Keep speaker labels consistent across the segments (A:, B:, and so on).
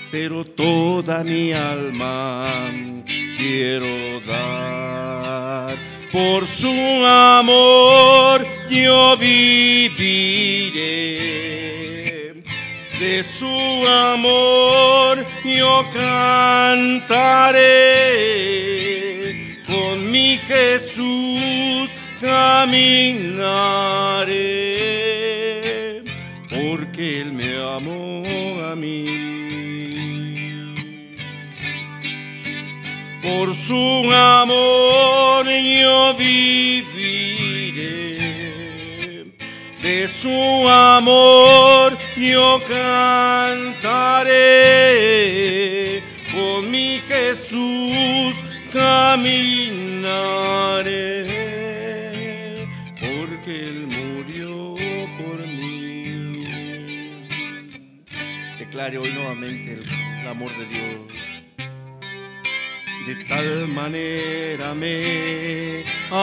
A: pero toda mi alma quiero dar. Por su amor yo viviré, de su amor yo cantaré, con mi Jesús caminaré, porque Él me amó a mí. Por su amor yo viviré, de su amor yo cantaré, con mi Jesús caminaré, porque Él murió por mí. Declare hoy nuevamente el amor de Dios. De tal manera me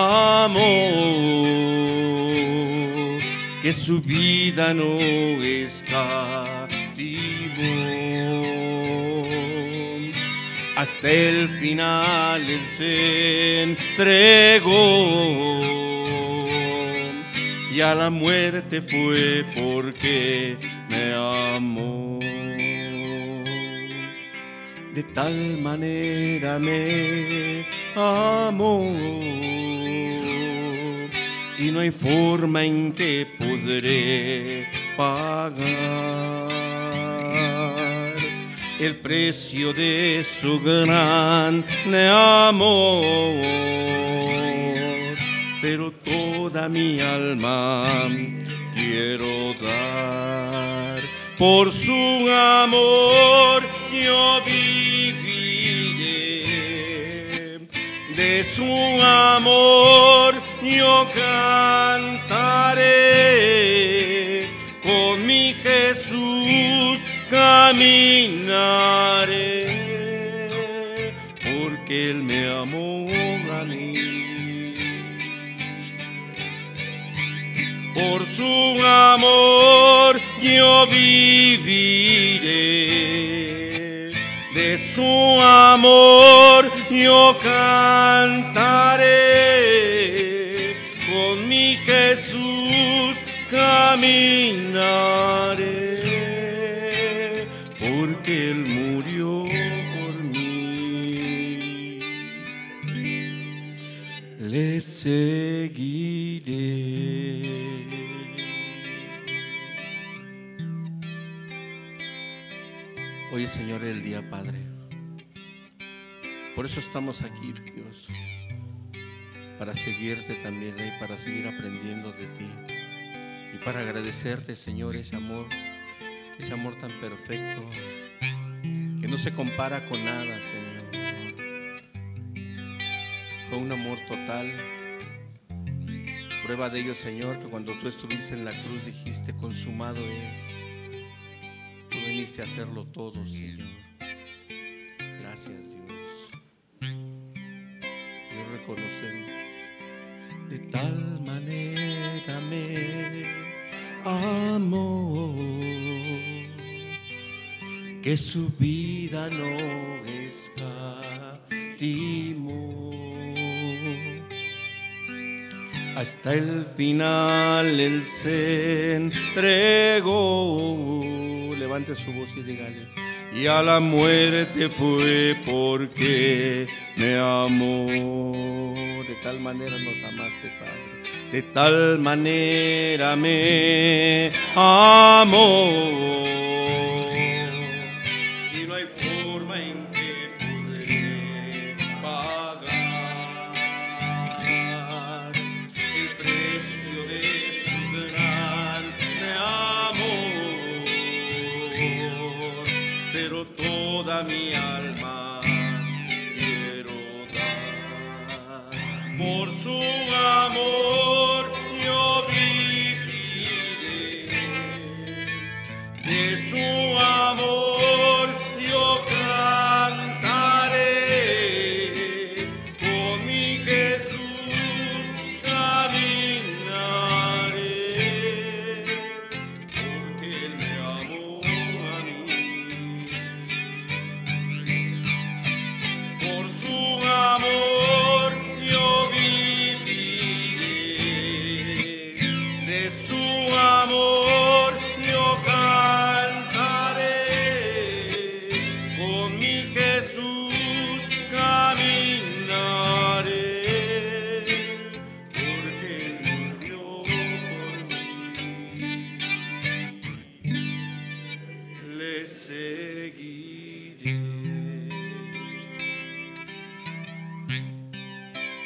A: amó que su vida no escatimó. Hasta el final Él se entregó y a la muerte fue porque me amó. De tal manera me amó y no hay forma en que podré pagar el precio de su gran amor, pero toda mi alma quiero dar. Por su amor yo viviré, de su amor yo cantaré, con mi Jesús caminaré, porque Él me amó a mí. Por su amor yo viviré, de su amor yo cantaré, con mi Jesús caminaré, porque Él murió por mí. Le seguiré. Hoy, Señor, es el día, Padre. Por eso estamos aquí, Dios, para seguirte también, Rey, para seguir aprendiendo de ti y para agradecerte, Señor, ese amor tan perfecto que no se compara con nada, Señor. Fue un amor total. Prueba de ello, Señor, que cuando tú estuviste en la cruz dijiste: consumado es. Tú viniste a hacerlo todo, Señor. Gracias, Dios. Lo reconocemos. De tal manera me amó que su vida no escatimó. Hasta el final Él se entregó. Levante su voz y dígale: y a la muerte fue porque me amó. De tal manera nos amaste, Padre. De tal manera me amó. Y no hay forma en que podré pagar el precio de su gran amor, pero toda mi alma quiero dar. Por su amor yo viviré, de su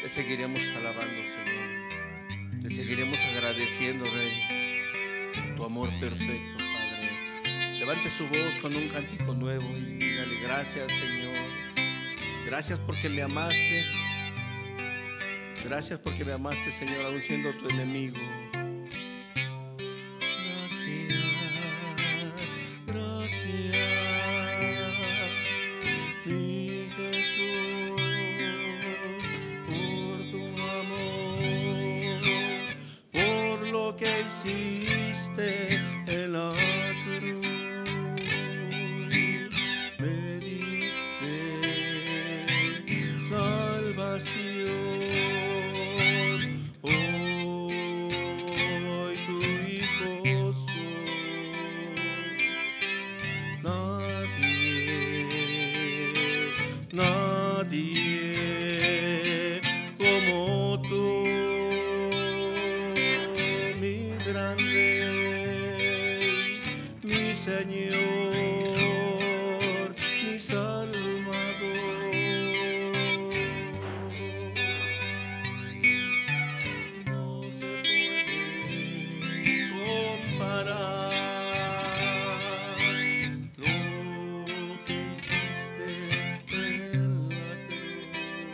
A: Te seguiremos alabando, Señor. Te seguiremos agradeciendo, Rey, tu amor perfecto, Padre. Levante su voz con un cántico nuevo y dígale: gracias, Señor. Gracias porque me amaste. Gracias porque me amaste, Señor, aún siendo tu enemigo.
B: Hiciste en la cruz, me diste salvación. Hoy tu hijo soy. Nadie como tú. Señor, mi Salvador, no se puede comparar lo que hiciste en la cruz.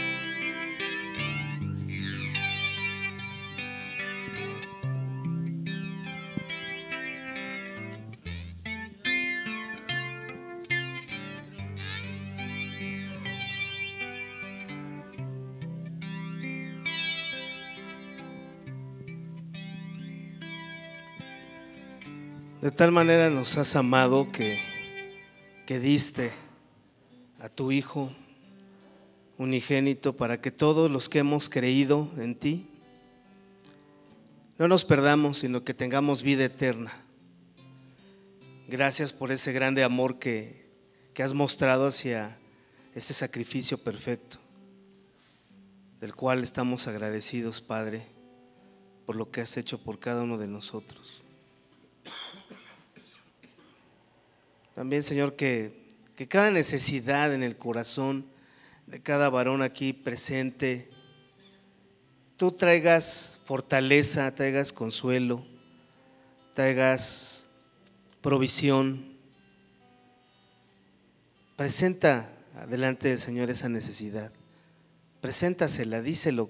C: De tal manera nos has amado que diste a tu Hijo unigénito para que todos los que hemos creído en ti no nos perdamos, sino que tengamos vida eterna. Gracias por ese grande amor que has mostrado hacia ese sacrificio perfecto, del cual estamos agradecidos, Padre, por lo que has hecho por cada uno de nosotros. También, Señor, que cada necesidad en el corazón de cada varón aquí presente, tú traigas fortaleza, traigas consuelo, traigas provisión. Presenta delante del Señor esa necesidad, preséntasela, díselo,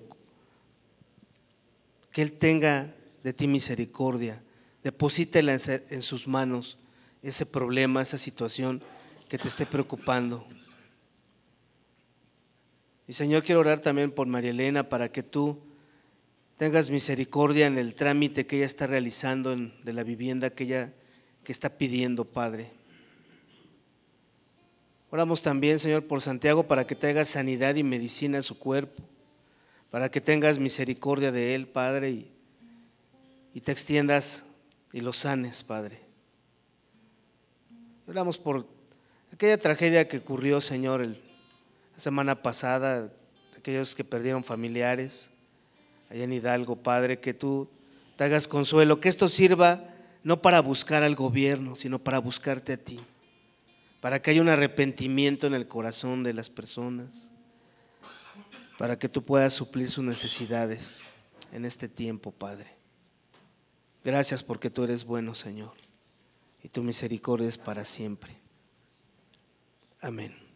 C: que Él tenga de ti misericordia, deposítela en sus manos ese problema, esa situación que te esté preocupando. Y Señor, quiero orar también por María Elena para que tú tengas misericordia en el trámite que ella está realizando de la vivienda que está pidiendo, Padre. Oramos también, Señor, por Santiago para que traigas sanidad y medicina a su cuerpo, para que tengas misericordia de él, Padre, y te extiendas y lo sanes, Padre. Oramos por aquella tragedia que ocurrió, Señor, la semana pasada, aquellos que perdieron familiares allá en Hidalgo, Padre, que tú te hagas consuelo, que esto sirva no para buscar al gobierno, sino para buscarte a ti, para que haya un arrepentimiento en el corazón de las personas, para que tú puedas suplir sus necesidades en este tiempo, Padre. Gracias porque tú eres bueno, Señor, y tu misericordia es para siempre. Amén.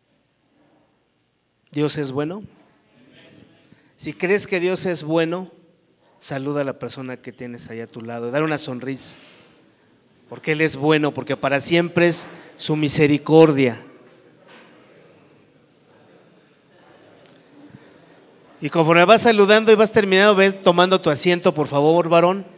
C: ¿Dios es bueno? Si crees que Dios es bueno, saluda a la persona que tienes ahí a tu lado, dale una sonrisa, porque Él es bueno, porque para siempre es su misericordia. Y conforme vas saludando y vas terminando, ves tomando tu asiento, por favor, varón.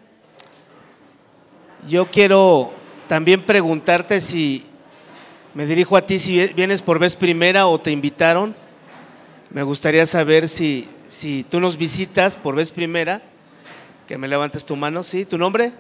C: Yo quiero también preguntarte, si me dirijo a ti, si vienes por vez primera o te invitaron. Me gustaría saber si tú nos visitas por vez primera, que me levantes tu mano. ¿Sí? ¿Tu nombre?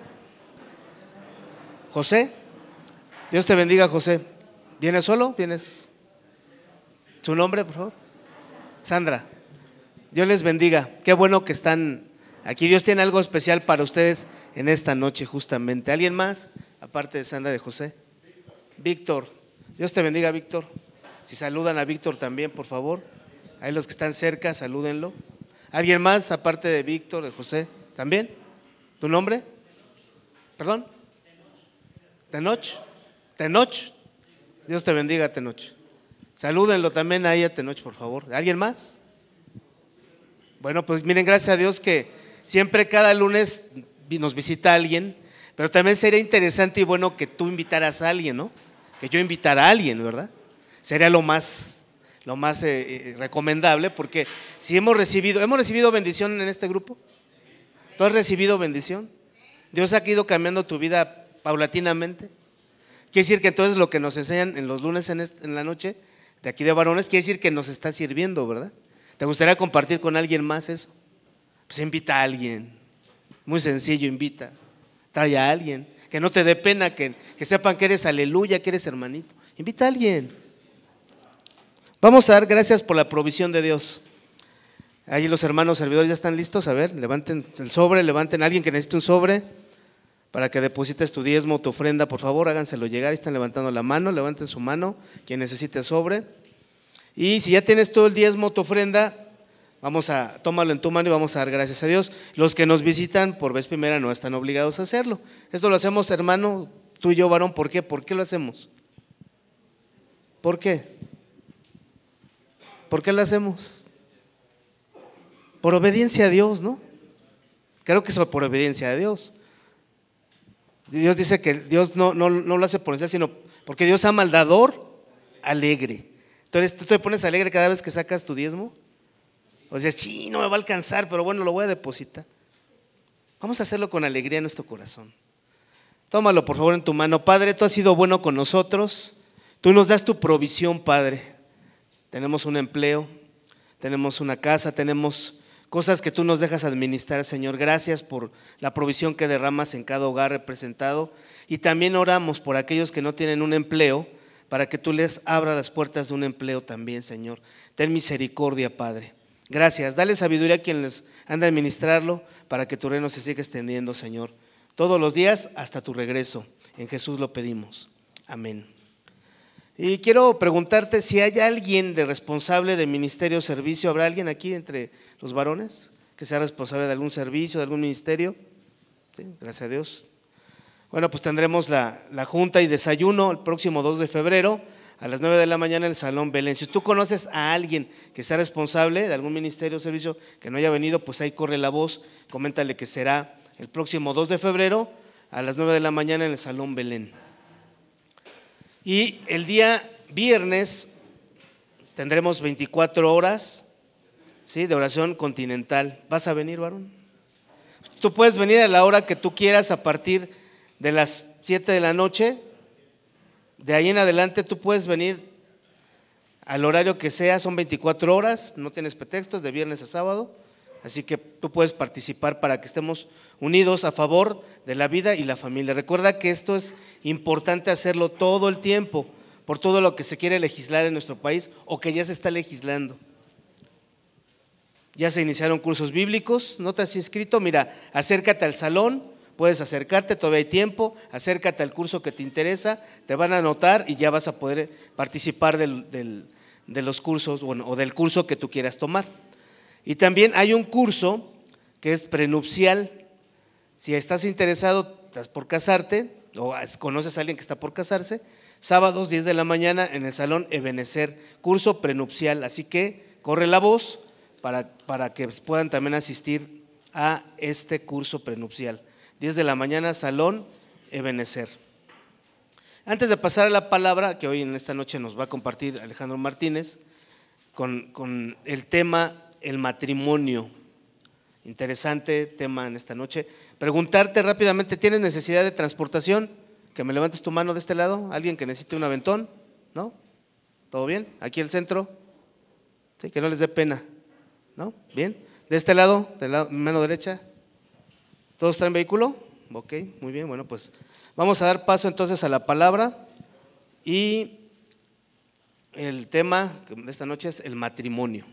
C: José. Dios te bendiga, José. ¿Vienes solo? ¿Vienes? ¿Tu nombre, por favor? Sandra. Dios les bendiga. Qué bueno que están aquí. Dios tiene algo especial para ustedes en esta noche justamente. ¿Alguien más? Aparte de Sandra, de José. Víctor. Dios te bendiga, Víctor. Si saludan a Víctor también, por favor. Ahí los que están cerca, salúdenlo. ¿Alguien más aparte de Víctor, de José? ¿También? ¿Tu nombre? ¿Perdón? Tenoch. Tenoch. Dios te bendiga, Tenoch. Salúdenlo también ahí a Tenoch, por favor. ¿Alguien más? Bueno, pues miren, gracias a Dios que siempre cada lunes nos visita alguien, pero también sería interesante y bueno que tú invitaras a alguien, ¿no? Que yo invitara a alguien, ¿verdad? Sería lo más recomendable, porque si hemos recibido bendición en este grupo. ¿Tú has recibido bendición? ¿Dios ha ido cambiando tu vida paulatinamente? Quiere decir que entonces lo que nos enseñan en los lunes en la noche, de aquí de varones, quiere decir que nos está sirviendo, ¿verdad? ¿Te gustaría compartir con alguien más eso? Pues invita a alguien, muy sencillo, invita, trae a alguien, que no te dé pena, que sepan que eres aleluya, que eres hermanito, invita a alguien. Vamos a dar gracias por la provisión de Dios. Ahí los hermanos servidores ya están listos, a ver, levanten el sobre, levanten a alguien que necesite un sobre para que deposites tu diezmo, tu ofrenda, por favor, háganselo llegar, están levantando la mano, levanten su mano, quien necesite sobre. Y si ya tienes todo el diezmo, tu ofrenda, tómalo en tu mano y vamos a dar gracias a Dios. Los que nos visitan por vez primera no están obligados a hacerlo. Esto lo hacemos, hermano, tú y yo, varón, ¿por qué? ¿Por qué lo hacemos? ¿Por qué? ¿Por qué lo hacemos? Por obediencia a Dios, ¿no? Creo que es por obediencia a Dios. Dios dice que Dios no lo hace por necesidad, sino porque Dios ama al dador alegre. Entonces, ¿tú te pones alegre cada vez que sacas tu diezmo? O dices, sí, no me va a alcanzar, pero bueno, lo voy a depositar. Vamos a hacerlo con alegría en nuestro corazón. Tómalo, por favor, en tu mano. Padre, tú has sido bueno con nosotros. Tú nos das tu provisión, Padre. Tenemos un empleo, tenemos una casa, tenemos cosas que tú nos dejas administrar, Señor. Gracias por la provisión que derramas en cada hogar representado. Y también oramos por aquellos que no tienen un empleo, para que tú les abras las puertas de un empleo también, Señor. Ten misericordia, Padre. Gracias. Dale sabiduría a quien les anda a administrarlo, para que tu reino se siga extendiendo, Señor. Todos los días hasta tu regreso. En Jesús lo pedimos. Amén. Y quiero preguntarte si hay alguien de responsable de ministerio o servicio. ¿Habrá alguien aquí entre los varones que sea responsable de algún servicio, de algún ministerio? ¿Sí? Gracias a Dios. Bueno, pues tendremos la junta y desayuno el próximo 2 de febrero a las 9 de la mañana en el Salón Belén. Si tú conoces a alguien que sea responsable de algún ministerio o servicio que no haya venido, pues ahí corre la voz, coméntale que será el próximo 2 de febrero a las 9 de la mañana en el Salón Belén. Y el día viernes tendremos 24 horas, ¿sí?, de oración continental. ¿Vas a venir, varón? Tú puedes venir a la hora que tú quieras, a partir de las 7 de la noche. De ahí en adelante tú puedes venir al horario que sea, son 24 horas, no tienes pretextos, de viernes a sábado. Así que tú puedes participar para que estemos unidos a favor de la vida y la familia. Recuerda que esto es importante hacerlo todo el tiempo, por todo lo que se quiere legislar en nuestro país o que ya se está legislando. Ya se iniciaron cursos bíblicos, ¿no te has inscrito? Mira, acércate al salón, puedes acercarte, todavía hay tiempo, acércate al curso que te interesa, te van a anotar y ya vas a poder participar de los cursos, bueno, o del curso que tú quieras tomar. Y también hay un curso que es prenupcial. Si estás interesado, estás por casarte o conoces a alguien que está por casarse, sábados 10 de la mañana en el Salón Ebenezer, curso prenupcial. Así que corre la voz para que puedan también asistir a este curso prenupcial. 10 de la mañana, Salón Ebenezer. Antes de pasar a la palabra que hoy en esta noche nos va a compartir Alejandro Martínez con el tema el matrimonio. Interesante tema en esta noche. Preguntarte rápidamente, ¿tienes necesidad de transportación? Que me levantes tu mano de este lado. ¿Alguien que necesite un aventón? ¿No? ¿Todo bien? ¿Aquí el centro? ¿Sí? Que no les dé pena. ¿No? ¿Bien? ¿De este lado? ¿De la mano derecha? ¿Todos traen vehículo? Ok, muy bien. Bueno, pues vamos a dar paso entonces a la palabra. Y el tema de esta noche es el matrimonio.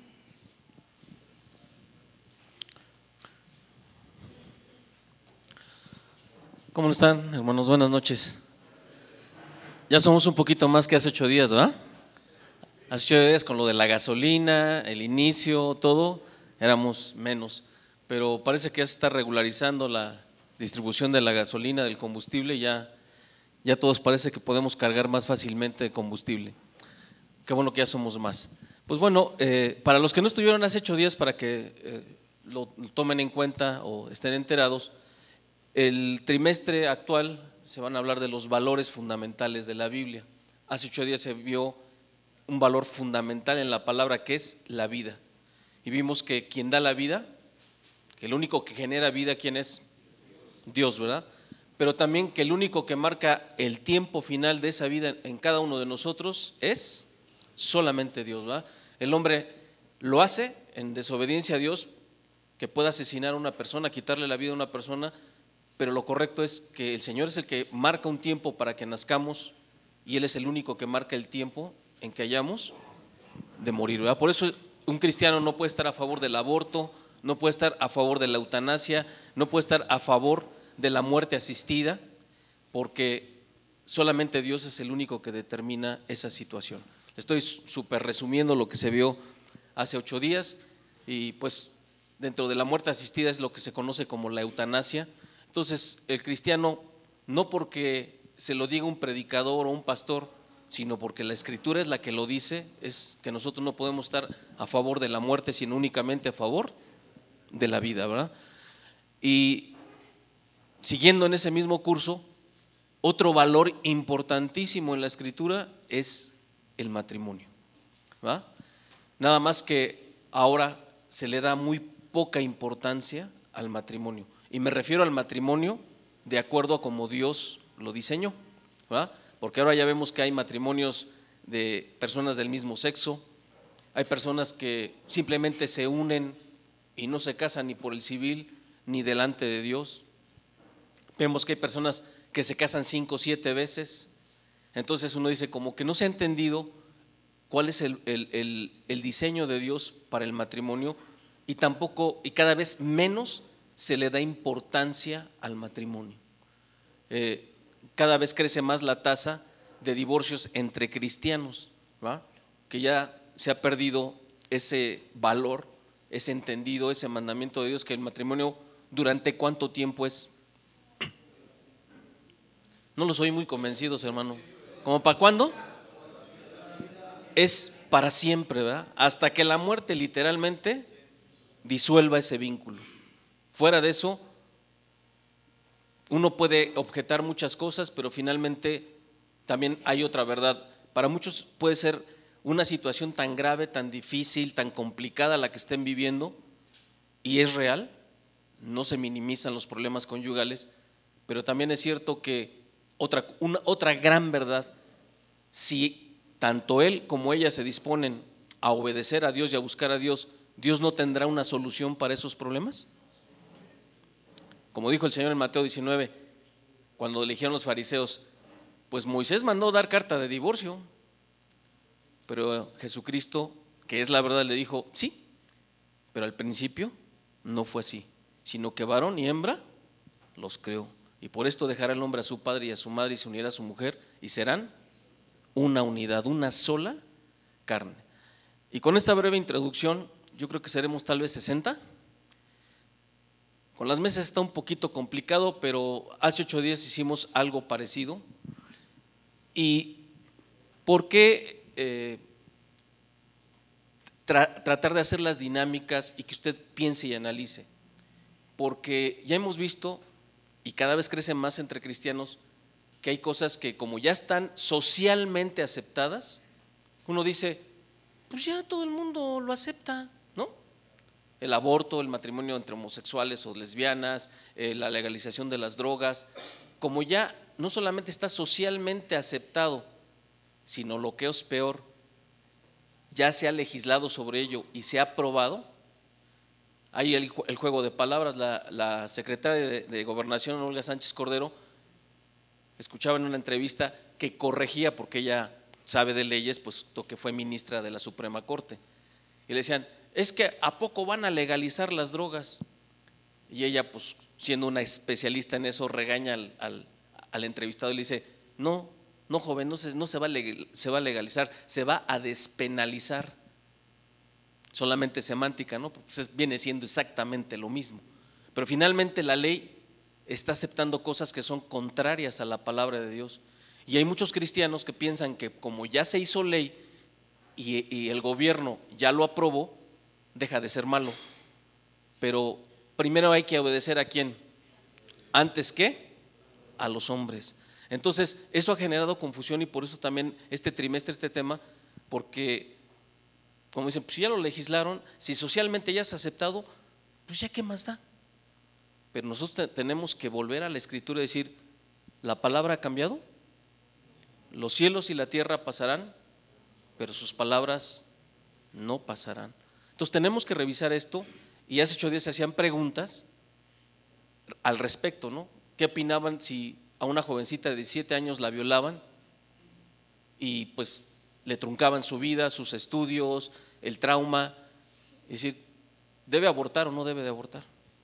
B: ¿Cómo están, hermanos? Buenas noches. Ya somos un poquito más que hace 8 días, ¿verdad? Hace 8 días con lo de la gasolina, el inicio, todo. éramos menos, pero parece que ya se está regularizando la distribución de la gasolina, del combustible, ya todos parece que podemos cargar más fácilmente combustible. Qué bueno que ya somos más. Pues bueno, para los que no estuvieron hace 8 días, para que lo tomen en cuenta o estén enterados, el trimestre actual se van a hablar de los valores fundamentales de la Biblia. Hace 8 días se vio un valor fundamental en la palabra, que es la vida. Y vimos que quien da la vida, que el único que genera vida, ¿quién es? Dios, ¿verdad? Pero también que el único que marca el tiempo final de esa vida en cada uno de nosotros es solamente Dios, ¿verdad? El hombre lo hace en desobediencia a Dios, que pueda asesinar a una persona, quitarle la vida a una persona, pero lo correcto es que el Señor es el que marca un tiempo para que nazcamos y Él es el único que marca el tiempo en que hayamos de morir, ¿verdad? Por eso un cristiano no puede estar a favor del aborto, no puede estar a favor de la eutanasia, no puede estar a favor de la muerte asistida, porque solamente Dios es el único que determina esa situación. Estoy súper resumiendo lo que se vio hace 8 días y pues dentro de la muerte asistida es lo que se conoce como la eutanasia. Entonces el cristiano, no porque se lo diga un predicador o un pastor, sino porque la Escritura es la que lo dice, es que nosotros no podemos estar a favor de la muerte, sino únicamente a favor de la vida, ¿verdad? Y siguiendo en ese mismo curso, otro valor importantísimo en la Escritura es el matrimonio, ¿verdad? Nada más que ahora se le da muy poca importancia al matrimonio, y me refiero al matrimonio de acuerdo a como Dios lo diseñó, ¿verdad? Porque ahora ya vemos que hay matrimonios de personas del mismo sexo, hay personas que simplemente se unen y no se casan ni por el civil ni delante de Dios. Vemos que hay personas que se casan 5 o 7 veces. Entonces uno dice, como que no se ha entendido cuál es el diseño de Dios para el matrimonio, y tampoco, y cada vez menos se le da importancia al matrimonio. Cada vez crece más la tasa de divorcios entre cristianos, ¿va? Que ya se ha perdido ese valor, ese entendido, ese mandamiento de Dios, que el matrimonio durante cuánto tiempo es. No los oí muy convencidos, hermano. ¿Cómo para cuándo? Es para siempre, ¿verdad? Hasta que la muerte literalmente disuelva ese vínculo. Fuera de eso, uno puede objetar muchas cosas, pero finalmente también hay otra verdad. Para muchos puede ser una situación tan grave, tan difícil, tan complicada la que estén viviendo, y es real, no se minimizan los problemas conyugales, pero también es cierto que otra gran verdad, si tanto él como ella se disponen a obedecer a Dios y a buscar a Dios, ¿Dios no tendrá una solución para esos problemas? Como dijo el Señor en Mateo 19, cuando eligieron los fariseos, pues Moisés mandó dar carta de divorcio, pero Jesucristo, que es la verdad, le dijo sí, pero al principio no fue así, sino que varón y hembra los creó, y por esto dejará el hombre a su padre y a su madre y se unirá a su mujer y serán una unidad, una sola carne. Y con esta breve introducción, yo creo que seremos tal vez 60. Con las mesas está un poquito complicado, pero hace 8 días hicimos algo parecido. ¿Y por qué tratar de hacer las dinámicas y que usted piense y analice? Porque ya hemos visto, y cada vez crece más entre cristianos, que hay cosas que como ya están socialmente aceptadas, uno dice, pues ya todo el mundo lo acepta, ¿no? El aborto, el matrimonio entre homosexuales o lesbianas, la legalización de las drogas, como ya no solamente está socialmente aceptado, sino lo que es peor, ya se ha legislado sobre ello y se ha aprobado. Hay el juego de palabras. La secretaria de Gobernación, Olga Sánchez Cordero, escuchaba en una entrevista que corregía, porque ella sabe de leyes, puesto que fue ministra de la Suprema Corte, y le decían, es que ¿a poco van a legalizar las drogas? Y ella, pues siendo una especialista en eso, regaña al entrevistado y le dice, no joven, no se va a legalizar, se va a despenalizar. solamente semántica, ¿no? Pues viene siendo exactamente lo mismo. Pero finalmente la ley está aceptando cosas que son contrarias a la palabra de Dios. Y hay muchos cristianos que piensan que como ya se hizo ley y el gobierno ya lo aprobó, deja de ser malo. Pero primero hay que obedecer ¿a quién? Antes que a los hombres. Entonces eso ha generado confusión y por eso también este trimestre, este tema, porque como dicen, pues si ya lo legislaron, si socialmente ya se ha aceptado, pues ya qué más da. Pero nosotros tenemos que volver a la escritura y decir, ¿la palabra ha cambiado? Los cielos y la tierra pasarán, pero sus palabras no pasarán. Entonces tenemos que revisar esto y hace 8 días se hacían preguntas al respecto, ¿no? ¿Qué opinaban si a una jovencita de 17 años la violaban y pues le truncaban su vida, sus estudios, el trauma? Es decir, ¿debe abortar o no debe de abortar?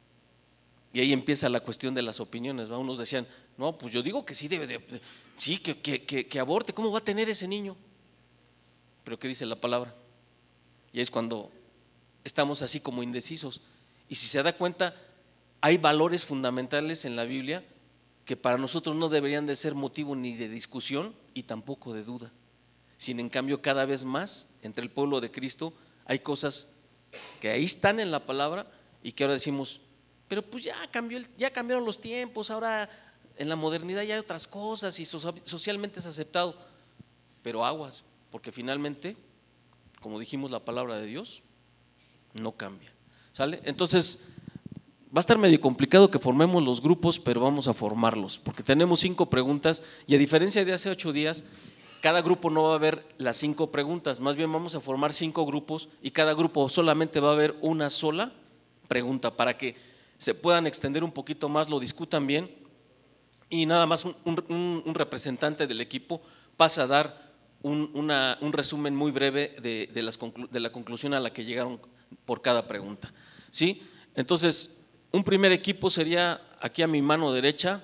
B: Y ahí empieza la cuestión de las opiniones, ¿va? Unos decían, no, pues yo digo que sí debe de, sí, que aborte, ¿cómo va a tener ese niño? Pero ¿qué dice la palabra? Y es cuando estamos así como indecisos. Y si se da cuenta, hay valores fundamentales en la Biblia que para nosotros no deberían de ser motivo ni de discusión y tampoco de duda. Sin en cambio, cada vez más entre el pueblo de Cristo hay cosas que ahí están en la palabra y que ahora decimos, pero pues ya cambiaron los tiempos, ahora en la modernidad ya hay otras cosas y socialmente es aceptado. Pero aguas, porque finalmente, como dijimos, la palabra de Dios no cambia, ¿sale? Entonces va a estar medio complicado que formemos los grupos, pero vamos a formarlos, porque tenemos 5 preguntas y a diferencia de hace 8 días, cada grupo no va a ver las 5 preguntas, más bien vamos a formar 5 grupos y cada grupo solamente va a haber una sola pregunta para que se puedan extender un poquito más, lo discutan bien y nada más un representante del equipo pasa a dar un resumen muy breve de la conclusión a la que llegaron por cada pregunta, ¿sí? Entonces, un primer equipo sería aquí a mi mano derecha,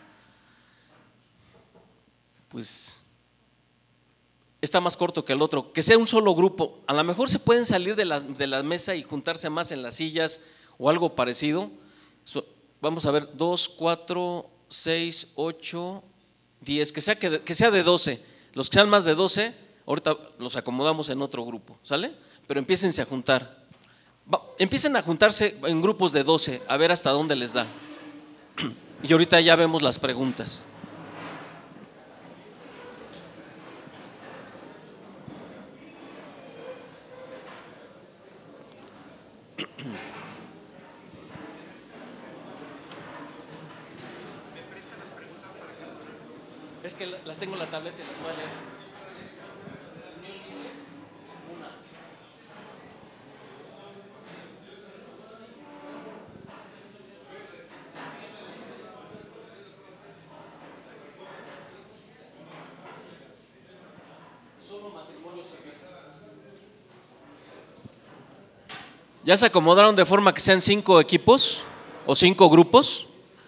B: pues está más corto que el otro, que sea un solo grupo. A lo mejor se pueden salir de la mesa y juntarse más en las sillas o algo parecido. Vamos a ver, 2, 4, 6, 8, 10, que sea de 12. Los que sean más de 12, ahorita los acomodamos en otro grupo, ¿sale? Pero empiécense a juntar. Empiecen a juntarse en grupos de 12, a ver hasta dónde les da. Y ahorita ya vemos las preguntas. Es que las tengo en la tableta y las voy a leer. ¿Ya se acomodaron de forma que sean 5 equipos o 5 grupos?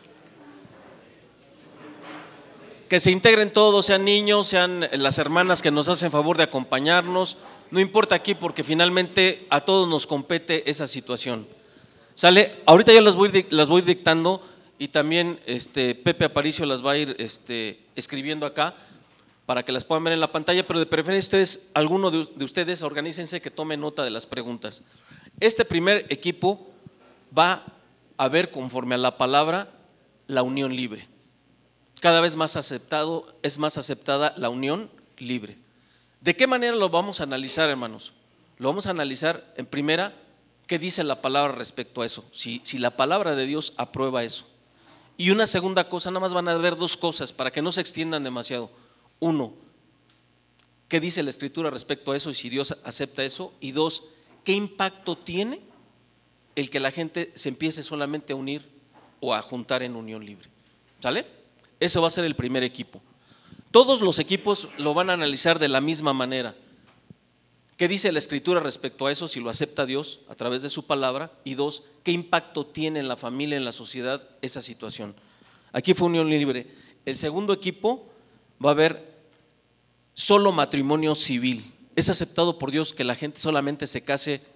B: Que se integren todos, sean niños, sean las hermanas que nos hacen favor de acompañarnos, no importa aquí porque finalmente a todos nos compete esa situación. ¿Sale? Ahorita yo las voy dictando y también Pepe Aparicio las va a ir escribiendo acá para que las puedan ver en la pantalla, pero de preferencia alguno de ustedes organícense que tomen nota de las preguntas. Este primer equipo va a ver conforme a la palabra la unión libre. Cada vez más es más aceptada la unión libre. ¿De qué manera lo vamos a analizar, hermanos? Lo vamos a analizar en primera, ¿qué dice la palabra respecto a eso? Si la palabra de Dios aprueba eso. Y una segunda cosa, nada más van a ver 2 cosas para que no se extiendan demasiado. 1, ¿qué dice la Escritura respecto a eso y si Dios acepta eso? Y 2, ¿qué impacto tiene el que la gente se empiece solamente a unir o a juntar en unión libre? ¿Sale? Eso va a ser el primer equipo. Todos los equipos lo van a analizar de la misma manera. ¿Qué dice la Escritura respecto a eso si lo acepta Dios a través de su palabra? Y 2, ¿qué impacto tiene en la familia, en la sociedad esa situación? Aquí fue unión libre. El segundo equipo va a haber solo matrimonio civil. Es aceptado por Dios que la gente solamente se case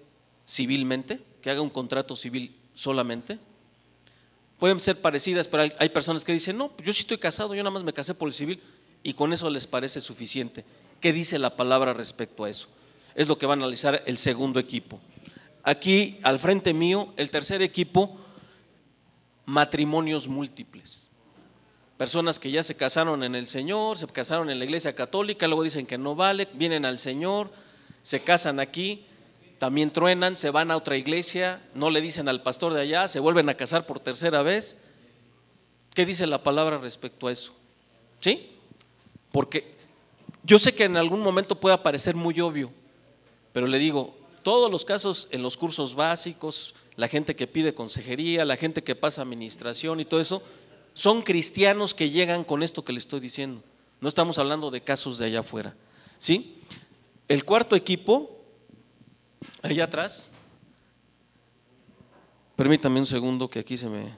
B: civilmente, que haga un contrato civil solamente. Pueden ser parecidas, pero hay personas que dicen, no, yo sí estoy casado, yo nada más me casé por el civil, y con eso les parece suficiente. ¿Qué dice la palabra respecto a eso? Es lo que va a analizar el segundo equipo. Aquí al frente mío, el tercer equipo, matrimonios múltiples. Personas que ya se casaron en el Señor, se casaron en la iglesia católica, luego dicen que no vale, vienen al Señor, se casan aquí, también truenan, se van a otra iglesia, no le dicen al pastor de allá, se vuelven a casar por tercera vez. ¿Qué dice la palabra respecto a eso? ¿Sí? Porque yo sé que en algún momento puede parecer muy obvio, pero le digo, todos los casos en los cursos básicos, la gente que pide consejería, la gente que pasa administración y todo eso, son cristianos que llegan con esto que le estoy diciendo. No estamos hablando de casos de allá afuera, ¿sí? El cuarto equipo, allá atrás, permítame un segundo que aquí se me…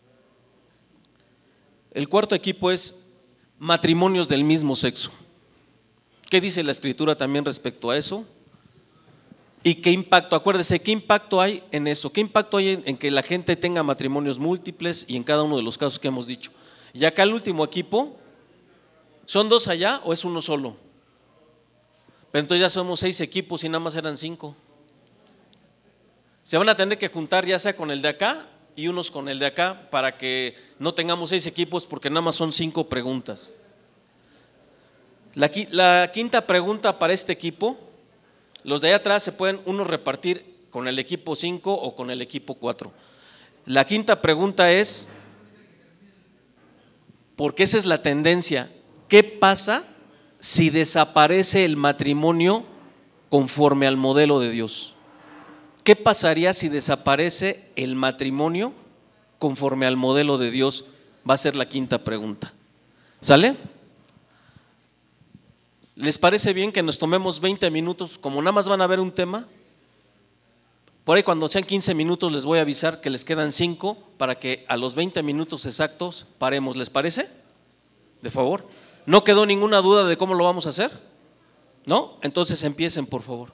B: El cuarto equipo es matrimonios del mismo sexo. ¿Qué dice la Escritura también respecto a eso? ¿Y qué impacto? Acuérdese, ¿qué impacto hay en eso? ¿Qué impacto hay en que la gente tenga matrimonios múltiples y en cada uno de los casos que hemos dicho? Y acá el último equipo, ¿son dos allá o es uno solo? Pero entonces ya somos 6 equipos y nada más eran 5. Se van a tener que juntar ya sea con el de acá y unos con el de acá para que no tengamos 6 equipos porque nada más son 5 preguntas. La quinta pregunta para este equipo, los de allá atrás se pueden unos repartir con el equipo 5 o con el equipo 4. La quinta pregunta es, porque esa es la tendencia, ¿qué pasa si desaparece el matrimonio conforme al modelo de Dios? ¿Qué pasaría si desaparece el matrimonio conforme al modelo de Dios? Va a ser la quinta pregunta. ¿Sale? ¿Les parece bien que nos tomemos 20 minutos? Como nada más van a ver un tema, por ahí cuando sean 15 minutos les voy a avisar que les quedan 5 para que a los 20 minutos exactos paremos. ¿Les parece? De favor. ¿No quedó ninguna duda de cómo lo vamos a hacer? ¿No? Entonces empiecen, por favor.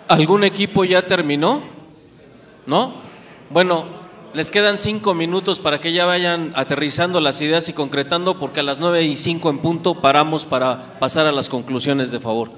B: ¿Algún equipo ya terminó? ¿No? Bueno, les quedan 5 minutos para que ya vayan aterrizando las ideas y concretando, porque a las 9:05 en punto paramos para pasar a las conclusiones, de favor.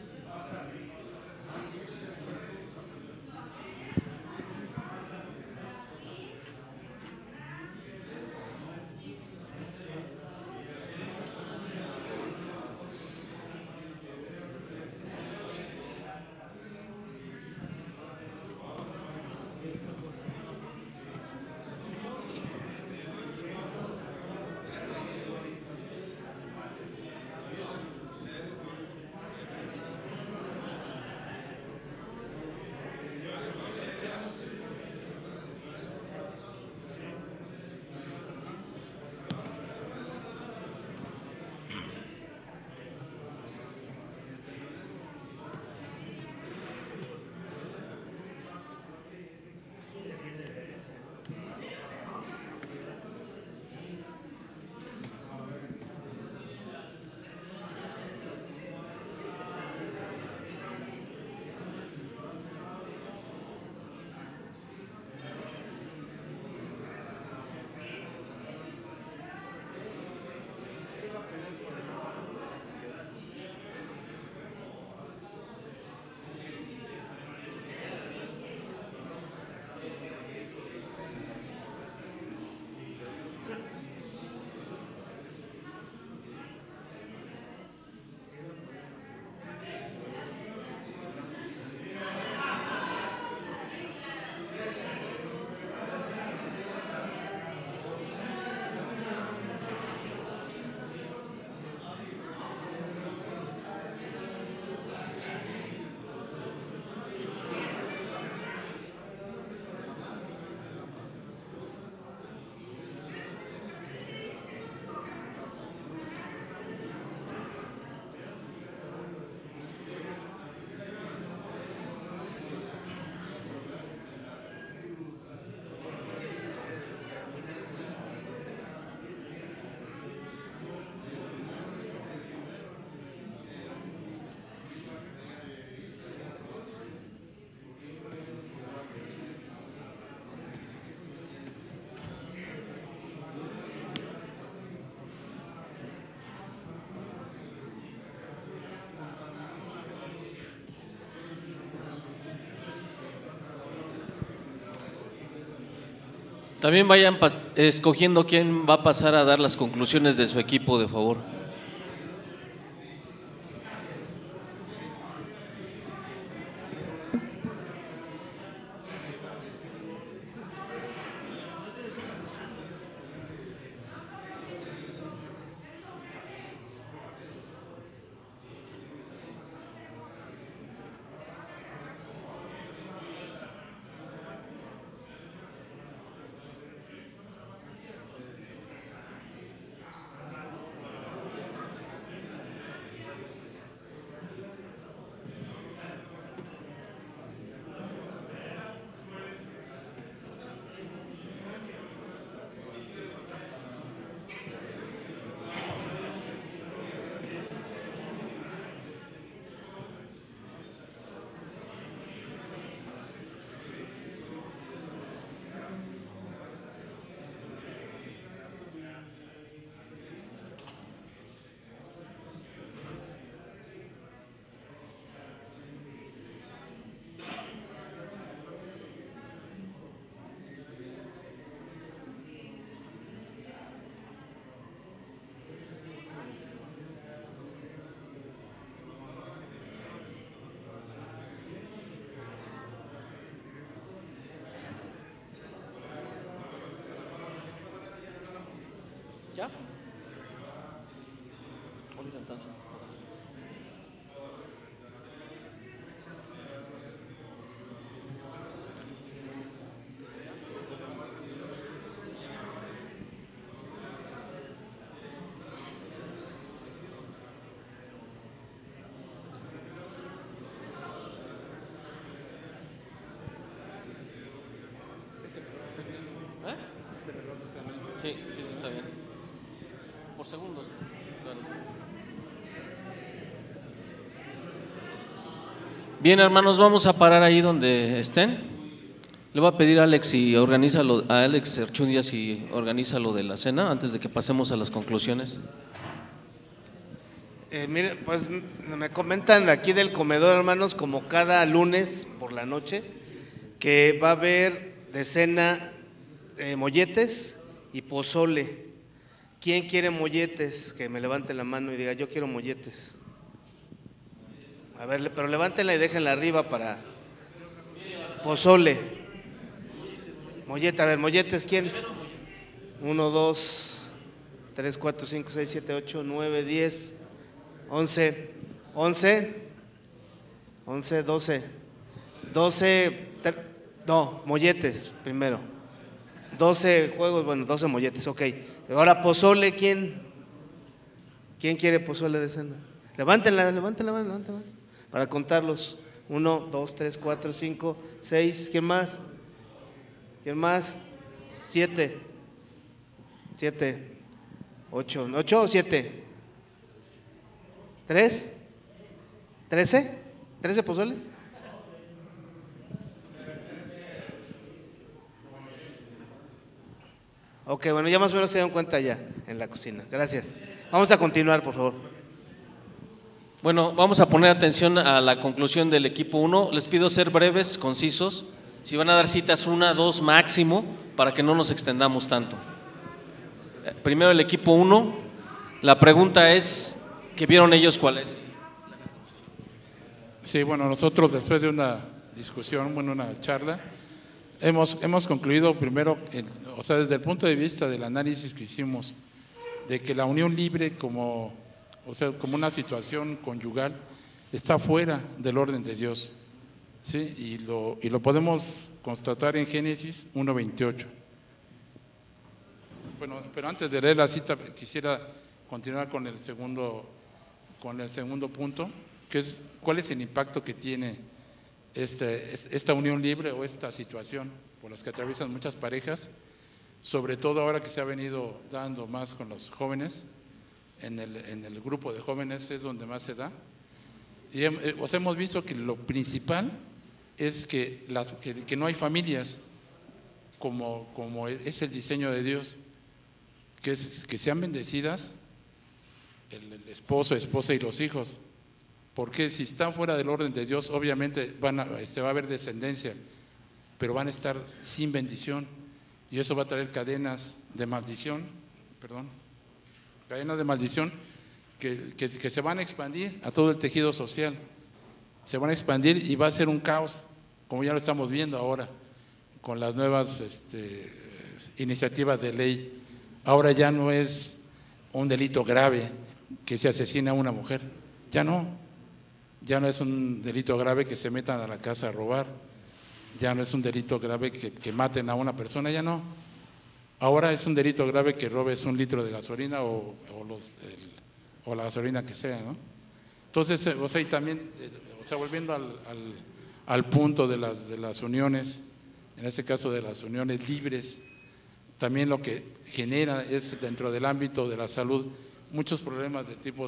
B: También vayan escogiendo quién va a pasar a dar las conclusiones de su equipo, de favor. ¿Ya? Ahorita entonces. Sí, sí, sí, está bien. Por segundos. Claro. Bien, hermanos, vamos a parar ahí donde estén. Le voy a pedir a Alex a Alex Erchundia si organiza lo de la cena antes de que pasemos a las conclusiones.
C: Mire, pues me comentan aquí del comedor, hermanos, como cada lunes por la noche, que va a haber de cena molletes y pozole. ¿Quién quiere molletes? Que me levante la mano y diga, yo quiero molletes. A ver, pero levántenla y déjenla arriba para pozole. Mollete, a ver, molletes, ¿quién? 1, 2, 3, 4, 5, 6, 7, 8, 9, 10, 11, 12, no, molletes primero. 12 juegos, bueno, 12 molletes, ok. Ahora pozole, ¿quién quiere pozole de cena? Levántenla, para contarlos. 1, 2, 3, 4, 5, 6, ¿quién más? 7, 8 o 7, 3, 13 pozoles. Ok, bueno, ya más o menos se dieron cuenta ya en la cocina. Gracias. Vamos a continuar, por favor.
B: Bueno, vamos a poner atención a la conclusión del equipo 1. Les pido ser breves, concisos. Si van a dar citas, 1, 2 máximo, para que no nos extendamos tanto. Primero el equipo 1. La pregunta es, ¿qué vieron ellos cuál es?
D: Sí, bueno, nosotros después de una discusión, una charla, hemos concluido primero, desde el punto de vista del análisis que hicimos, de que la unión libre como una situación conyugal está fuera del orden de Dios, ¿sí? Y lo podemos constatar en Génesis 1:28. Bueno, pero antes de leer la cita quisiera continuar con el segundo punto, que es cuál es el impacto que tiene esta unión libre o esta situación por las que atraviesan muchas parejas, sobre todo ahora que se ha venido dando más con los jóvenes, en el grupo de jóvenes es donde más se da. Y hemos visto que lo principal es que no hay familias como es el diseño de Dios, que sean bendecidas el esposo, esposa y los hijos. Porque si están fuera del orden de Dios, obviamente va a haber descendencia, pero van a estar sin bendición, y eso va a traer cadenas de maldición, que se van a expandir a todo el tejido social, se van a expandir y va a ser un caos, como ya lo estamos viendo ahora, con las nuevas iniciativas de ley. Ahora ya no es un delito grave que se asesine a una mujer, ya no es un delito grave que se metan a la casa a robar, ya no es un delito grave que maten a una persona, ya no. Ahora es un delito grave que robes 1 litro de gasolina o la gasolina que sea, ¿no? Entonces, y también, volviendo al punto de las uniones, en este caso de las uniones libres, también lo que genera es dentro del ámbito de la salud muchos problemas de tipo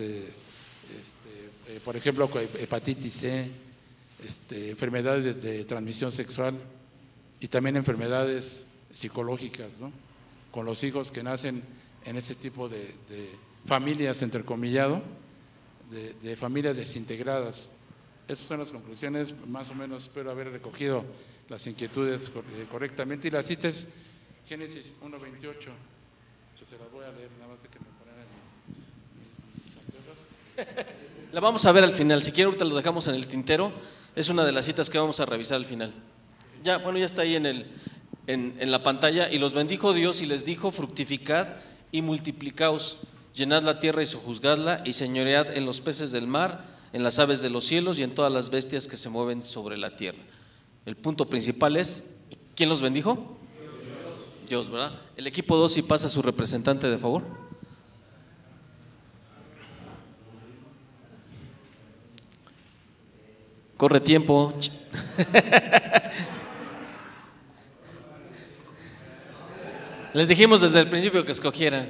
D: por ejemplo, hepatitis C, enfermedades de transmisión sexual y también enfermedades psicológicas, ¿no? Con los hijos que nacen en ese tipo de familias, entrecomillado, de familias desintegradas. Esas son las conclusiones, más o menos espero haber recogido las inquietudes correctamente. Y la cita es Génesis 1:28, que se las voy a leer, nada más de que me ponen mis anteojos.
B: La vamos a ver al final, si quieren ahorita lo dejamos en el tintero, es una de las citas que vamos a revisar al final. Ya está ahí en la pantalla. Y los bendijo Dios y les dijo: fructificad y multiplicaos, llenad la tierra y sojuzgadla, y señoread en los peces del mar, en las aves de los cielos y en todas las bestias que se mueven sobre la tierra. El punto principal es, ¿quién los bendijo? Dios, ¿verdad? El equipo 2, si pasa su representante, de favor. Corre tiempo. Les dijimos desde el principio que escogieran.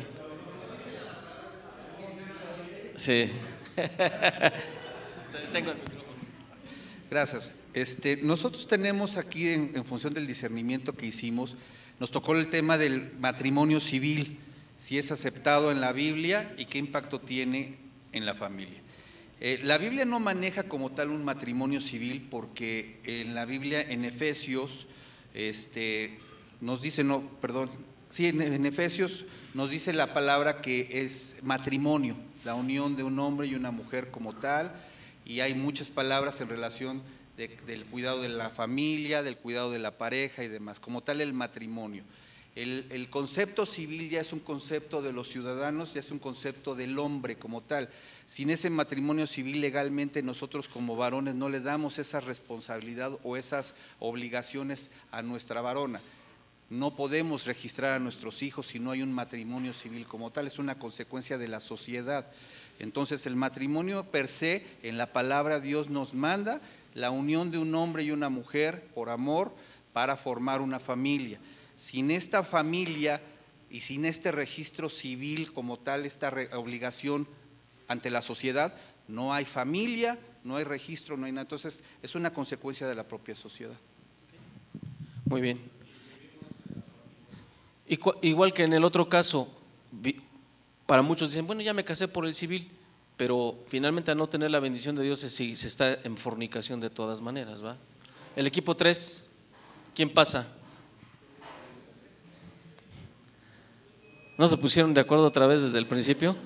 B: Sí. Tengo el micrófono.
E: Gracias. Nosotros tenemos aquí, en función del discernimiento que hicimos, nos tocó el tema del matrimonio civil, si es aceptado en la Biblia y qué impacto tiene en la familia. La Biblia no maneja como tal un matrimonio civil, porque en la Biblia, en Efesios, nos dice, en Efesios nos dice la palabra que es matrimonio, la unión de un hombre y una mujer como tal, y hay muchas palabras en relación del cuidado de la familia, del cuidado de la pareja y demás, como tal el matrimonio. El concepto civil ya es un concepto de los ciudadanos, ya es un concepto del hombre como tal. Sin ese matrimonio civil legalmente nosotros como varones no le damos esa responsabilidad o esas obligaciones a nuestra varona. No podemos registrar a nuestros hijos si no hay un matrimonio civil como tal, es una consecuencia de la sociedad. Entonces el matrimonio per se, en la palabra Dios nos manda la unión de un hombre y una mujer por amor para formar una familia. Sin esta familia y sin este registro civil como tal, esta obligación ante la sociedad, no hay familia, no hay registro, no hay nada. Entonces es una consecuencia de la propia sociedad.
B: Muy bien. Igual que en el otro caso, para muchos dicen, bueno, ya me casé por el civil, pero finalmente al no tener la bendición de Dios se está en fornicación de todas maneras, ¿va? El equipo 3, ¿quién pasa? ¿No se pusieron de acuerdo otra vez desde el principio?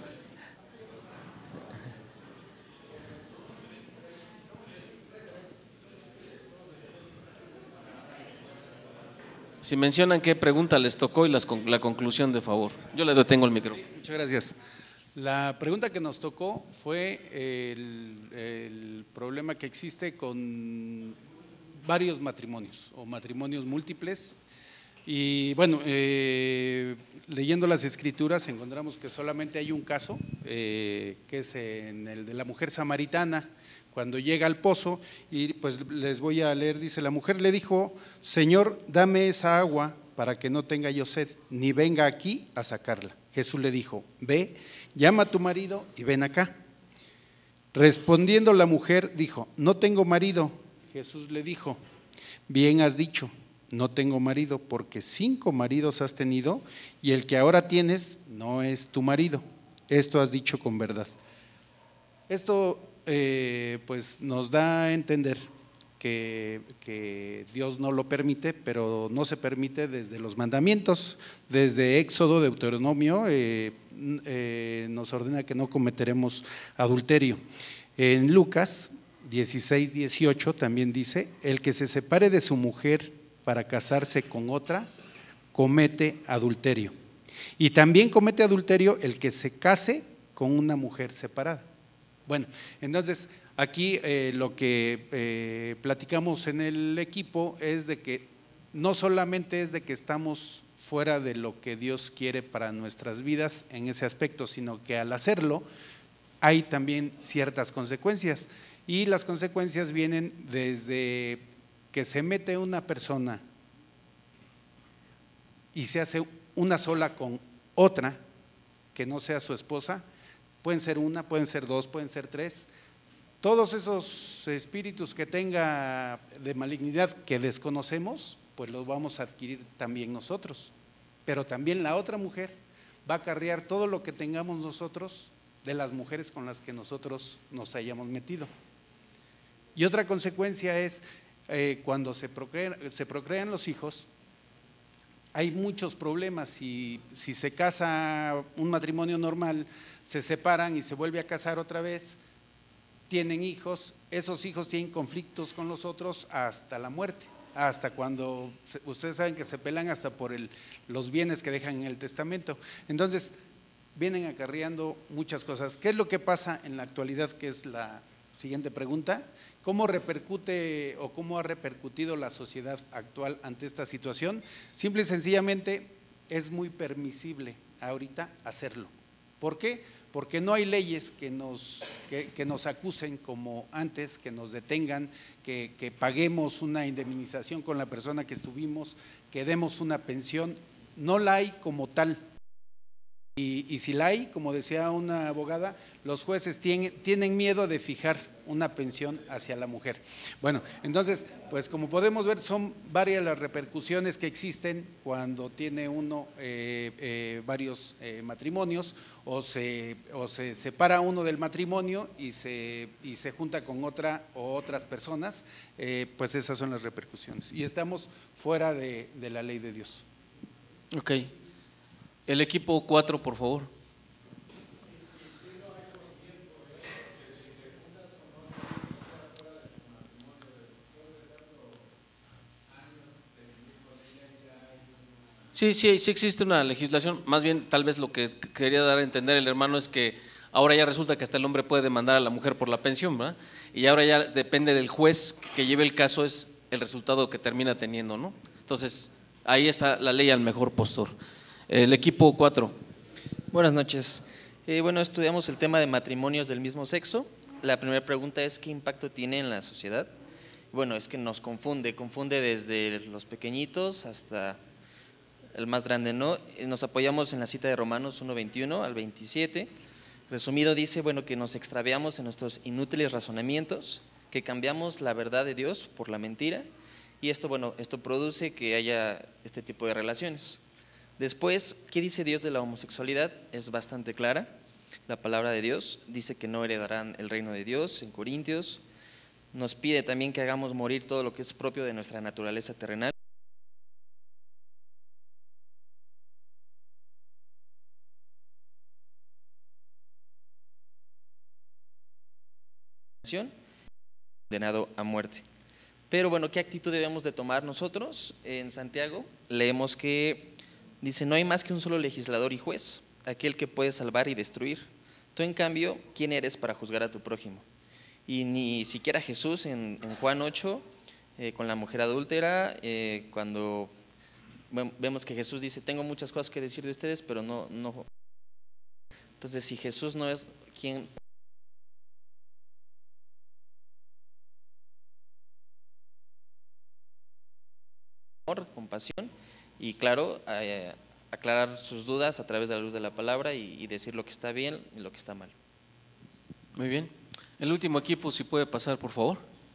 B: Si mencionan qué pregunta les tocó y la conclusión, de favor. Yo le detengo el micro.
F: Muchas gracias. La pregunta que nos tocó fue el problema que existe con varios matrimonios o matrimonios múltiples. Y bueno, leyendo las escrituras encontramos que solamente hay un caso, que es en el de la mujer samaritana, cuando llega al pozo, y pues les voy a leer, dice: la mujer le dijo, Señor, dame esa agua para que no tenga yo sed, ni venga aquí a sacarla. Jesús le dijo, ve, llama a tu marido y ven acá. Respondiendo la mujer dijo, no tengo marido. Jesús le dijo, bien has dicho, no tengo marido, porque 5 maridos has tenido y el que ahora tienes no es tu marido. Esto has dicho con verdad. Esto pues nos da a entender que Dios no lo permite, pero no se permite desde los mandamientos. Desde Éxodo, Deuteronomio, nos ordena que no cometeremos adulterio. En Lucas 16:18 también dice, el que se separe de su mujer para casarse con otra, comete adulterio. Y también comete adulterio el que se case con una mujer separada. Bueno, entonces aquí lo que platicamos en el equipo es de que no solamente es de que estamos fuera de lo que Dios quiere para nuestras vidas en ese aspecto, sino que al hacerlo hay también ciertas consecuencias, y las consecuencias vienen desde que se mete una persona y se hace una sola con otra que no sea su esposa. Pueden ser una, pueden ser 2, pueden ser 3. Todos esos espíritus que tenga de malignidad que desconocemos, pues los vamos a adquirir también nosotros. Pero también la otra mujer va a acarrear todo lo que tengamos nosotros de las mujeres con las que nosotros nos hayamos metido. Y otra consecuencia es cuando se procrean los hijos, hay muchos problemas. Si se casa un matrimonio normal, se separan y se vuelve a casar otra vez, tienen hijos, esos hijos tienen conflictos con los otros hasta la muerte, hasta cuando, ustedes saben que se pelean hasta por los bienes que dejan en el testamento. Entonces vienen acarreando muchas cosas. ¿Qué es lo que pasa en la actualidad? Que es la siguiente pregunta. ¿Cómo repercute o cómo ha repercutido la sociedad actual ante esta situación? Simple y sencillamente es muy permisible ahorita hacerlo. ¿Por qué? Porque no hay leyes que nos acusen como antes, que nos detengan, que paguemos una indemnización con la persona que estuvimos, que demos una pensión. No la hay como tal. Y si la hay, como decía una abogada, los jueces tienen miedo de fijar una pensión hacia la mujer. Bueno, entonces, pues como podemos ver, son varias las repercusiones que existen cuando tiene uno varios matrimonios o se separa uno del matrimonio y se junta con otra o otras personas, pues esas son las repercusiones. Y estamos fuera de la ley de Dios.
B: Ok. El equipo 4, por favor. Sí, existe una legislación. Más bien, tal vez lo que quería dar a entender el hermano es que ahora ya resulta que hasta el hombre puede demandar a la mujer por la pensión, ¿verdad? Y ahora ya depende del juez que lleve el caso, es el resultado que termina teniendo, ¿no? Entonces, ahí está la ley al mejor postor. El equipo 4.
G: Buenas noches. Bueno, estudiamos el tema de matrimonios del mismo sexo. La primera pregunta es: ¿qué impacto tiene en la sociedad? Bueno, es que nos confunde desde los pequeñitos hasta el más grande, ¿no? Nos apoyamos en la cita de Romanos 1:21 al 27. Resumido dice, bueno, que nos extraviamos en nuestros inútiles razonamientos, que cambiamos la verdad de Dios por la mentira, y esto, bueno, esto produce que haya este tipo de relaciones. Después, ¿qué dice Dios de la homosexualidad? Es bastante clara. La palabra de Dios dice que no heredarán el reino de Dios en Corintios. Nos pide también que hagamos morir todo lo que es propio de nuestra naturaleza terrenal. Condenado a muerte. Pero bueno, ¿qué actitud debemos de tomar nosotros? En Santiago leemos que dice: no hay más que un solo legislador y juez, aquel que puede salvar y destruir. Tú, en cambio, ¿quién eres para juzgar a tu prójimo? Y ni siquiera Jesús en Juan 8, con la mujer adúltera, cuando vemos que Jesús dice: tengo muchas cosas que decir de ustedes, pero no. Entonces, si Jesús no es quien compasión y, claro, aclarar sus dudas a través de la luz de la palabra y decir lo que está bien y lo que está mal.
B: Muy bien. El último equipo, si puede pasar, por favor.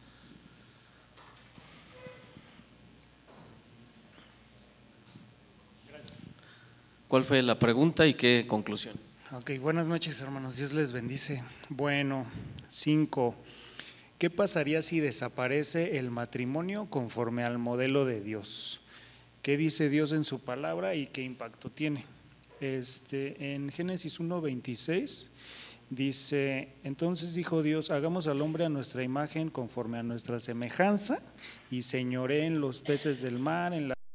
B: ¿Cuál fue la pregunta y qué conclusiones?
H: Ok, buenas noches, hermanos, Dios les bendice. Bueno, 5. ¿Qué pasaría si desaparece el matrimonio conforme al modelo de Dios? ¿Qué dice Dios en su palabra y qué impacto tiene? En Génesis 1:26 dice: entonces dijo Dios, hagamos al hombre a nuestra imagen, conforme a nuestra semejanza, y señoree en los peces del mar, en la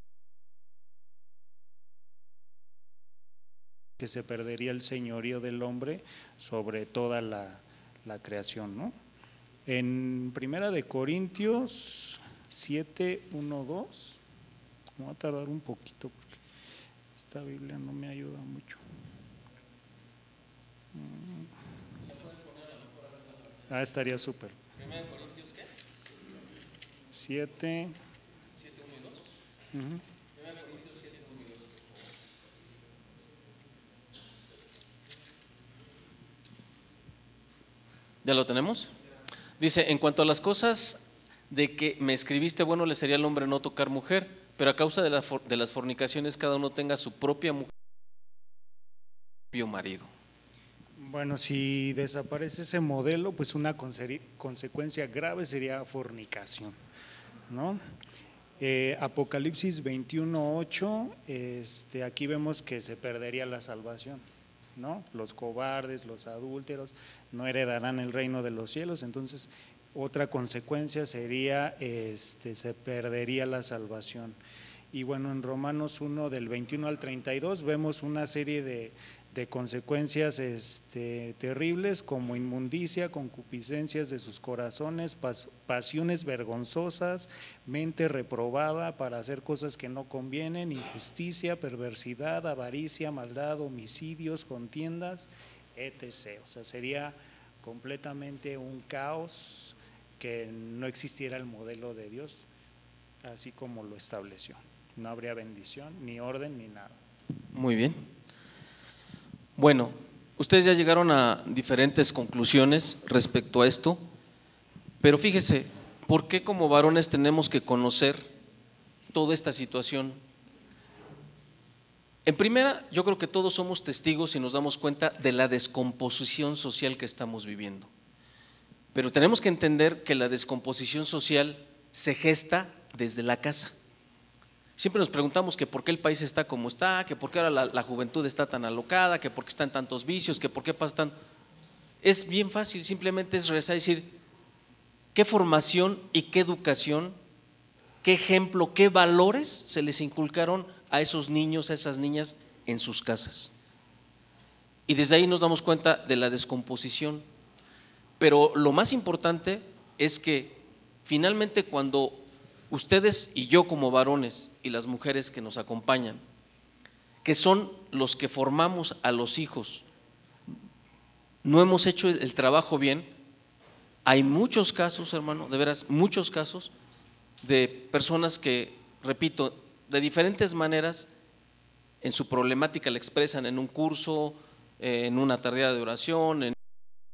H: que se perdería el señorío del hombre sobre toda la creación, ¿no? En Primera de Corintios 7:1-2, me voy a tardar un poquito porque esta Biblia no me ayuda mucho. Estaría súper.
B: ¿Primera de Corintios qué?
H: 7.
B: 7:1 y 2. Primera de Corintios 7:1 y 2. ¿Ya lo tenemos? Dice: en cuanto a las cosas de que me escribiste, bueno le sería al hombre no tocar mujer, pero a causa de las fornicaciones cada uno tenga su propia mujer, su propio marido.
H: Bueno, si desaparece ese modelo, pues una consecuencia grave sería fornicación, ¿no? Apocalipsis 21:8, aquí vemos que se perdería la salvación, ¿no? Los cobardes, los adúlteros no heredarán el reino de los cielos. Entonces, otra consecuencia sería se perdería la salvación. Y bueno, en Romanos 1 del 21 al 32 vemos una serie de consecuencias terribles, como inmundicia, concupiscencias de sus corazones, pasiones vergonzosas, mente reprobada para hacer cosas que no convienen, injusticia, perversidad, avaricia, maldad, homicidios, contiendas, etc. O sea, sería completamente un caos, que no existiera el modelo de Dios así como lo estableció. No habría bendición, ni orden, ni nada.
B: Muy bien. Bueno, ustedes ya llegaron a diferentes conclusiones respecto a esto. Pero fíjese, ¿por qué como varones tenemos que conocer toda esta situación? En primera, yo creo que todos somos testigos y nos damos cuenta de la descomposición social que estamos viviendo. Pero tenemos que entender que la descomposición social se gesta desde la casa. Siempre nos preguntamos que por qué el país está como está, que por qué ahora la juventud está tan alocada, que por qué están tantos vicios, que por qué pasan. Es bien fácil, simplemente es regresar a decir qué formación y qué educación, qué ejemplo, qué valores se les inculcaron a esos niños, a esas niñas en sus casas. Y desde ahí nos damos cuenta de la descomposición. Pero lo más importante es que finalmente cuando ustedes y yo como varones y las mujeres que nos acompañan, que son los que formamos a los hijos, no hemos hecho el trabajo bien, hay muchos casos, hermano, de veras, muchos casos de personas que, repito, de diferentes maneras en su problemática la expresan en un curso, en una tarea de oración, en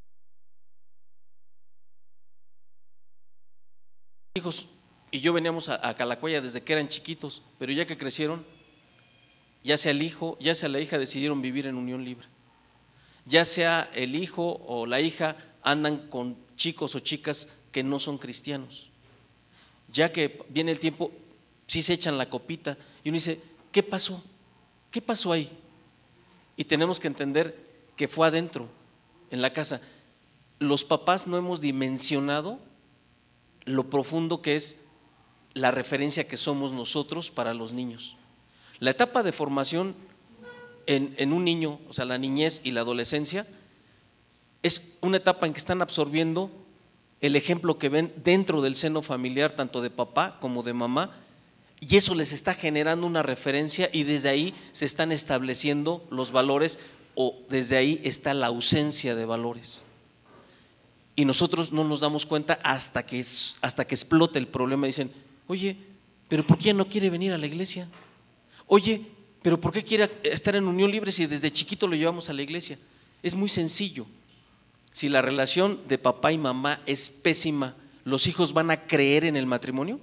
B: hijos. Y yo veníamos a Calacuaya desde que eran chiquitos, pero ya que crecieron, ya sea el hijo, ya sea la hija, decidieron vivir en unión libre. Ya sea el hijo o la hija andan con chicos o chicas que no son cristianos. Ya que viene el tiempo, sí se echan la copita y uno dice, ¿qué pasó? ¿Qué pasó ahí? Y tenemos que entender que fue adentro, en la casa. Los papás no hemos dimensionado lo profundo que es la referencia que somos nosotros para los niños. La etapa de formación en un niño, o sea, la niñez y la adolescencia, es una etapa en que están absorbiendo el ejemplo que ven dentro del seno familiar, tanto de papá como de mamá, y eso les está generando una referencia y desde ahí se están estableciendo los valores o desde ahí está la ausencia de valores. Y nosotros no nos damos cuenta hasta que explote el problema. Dicen, oye, pero ¿por qué no quiere venir a la iglesia? Oye, pero ¿por qué quiere estar en unión libre si desde chiquito lo llevamos a la iglesia? Es muy sencillo. Si la relación de papá y mamá es pésima, ¿los hijos van a creer en el matrimonio?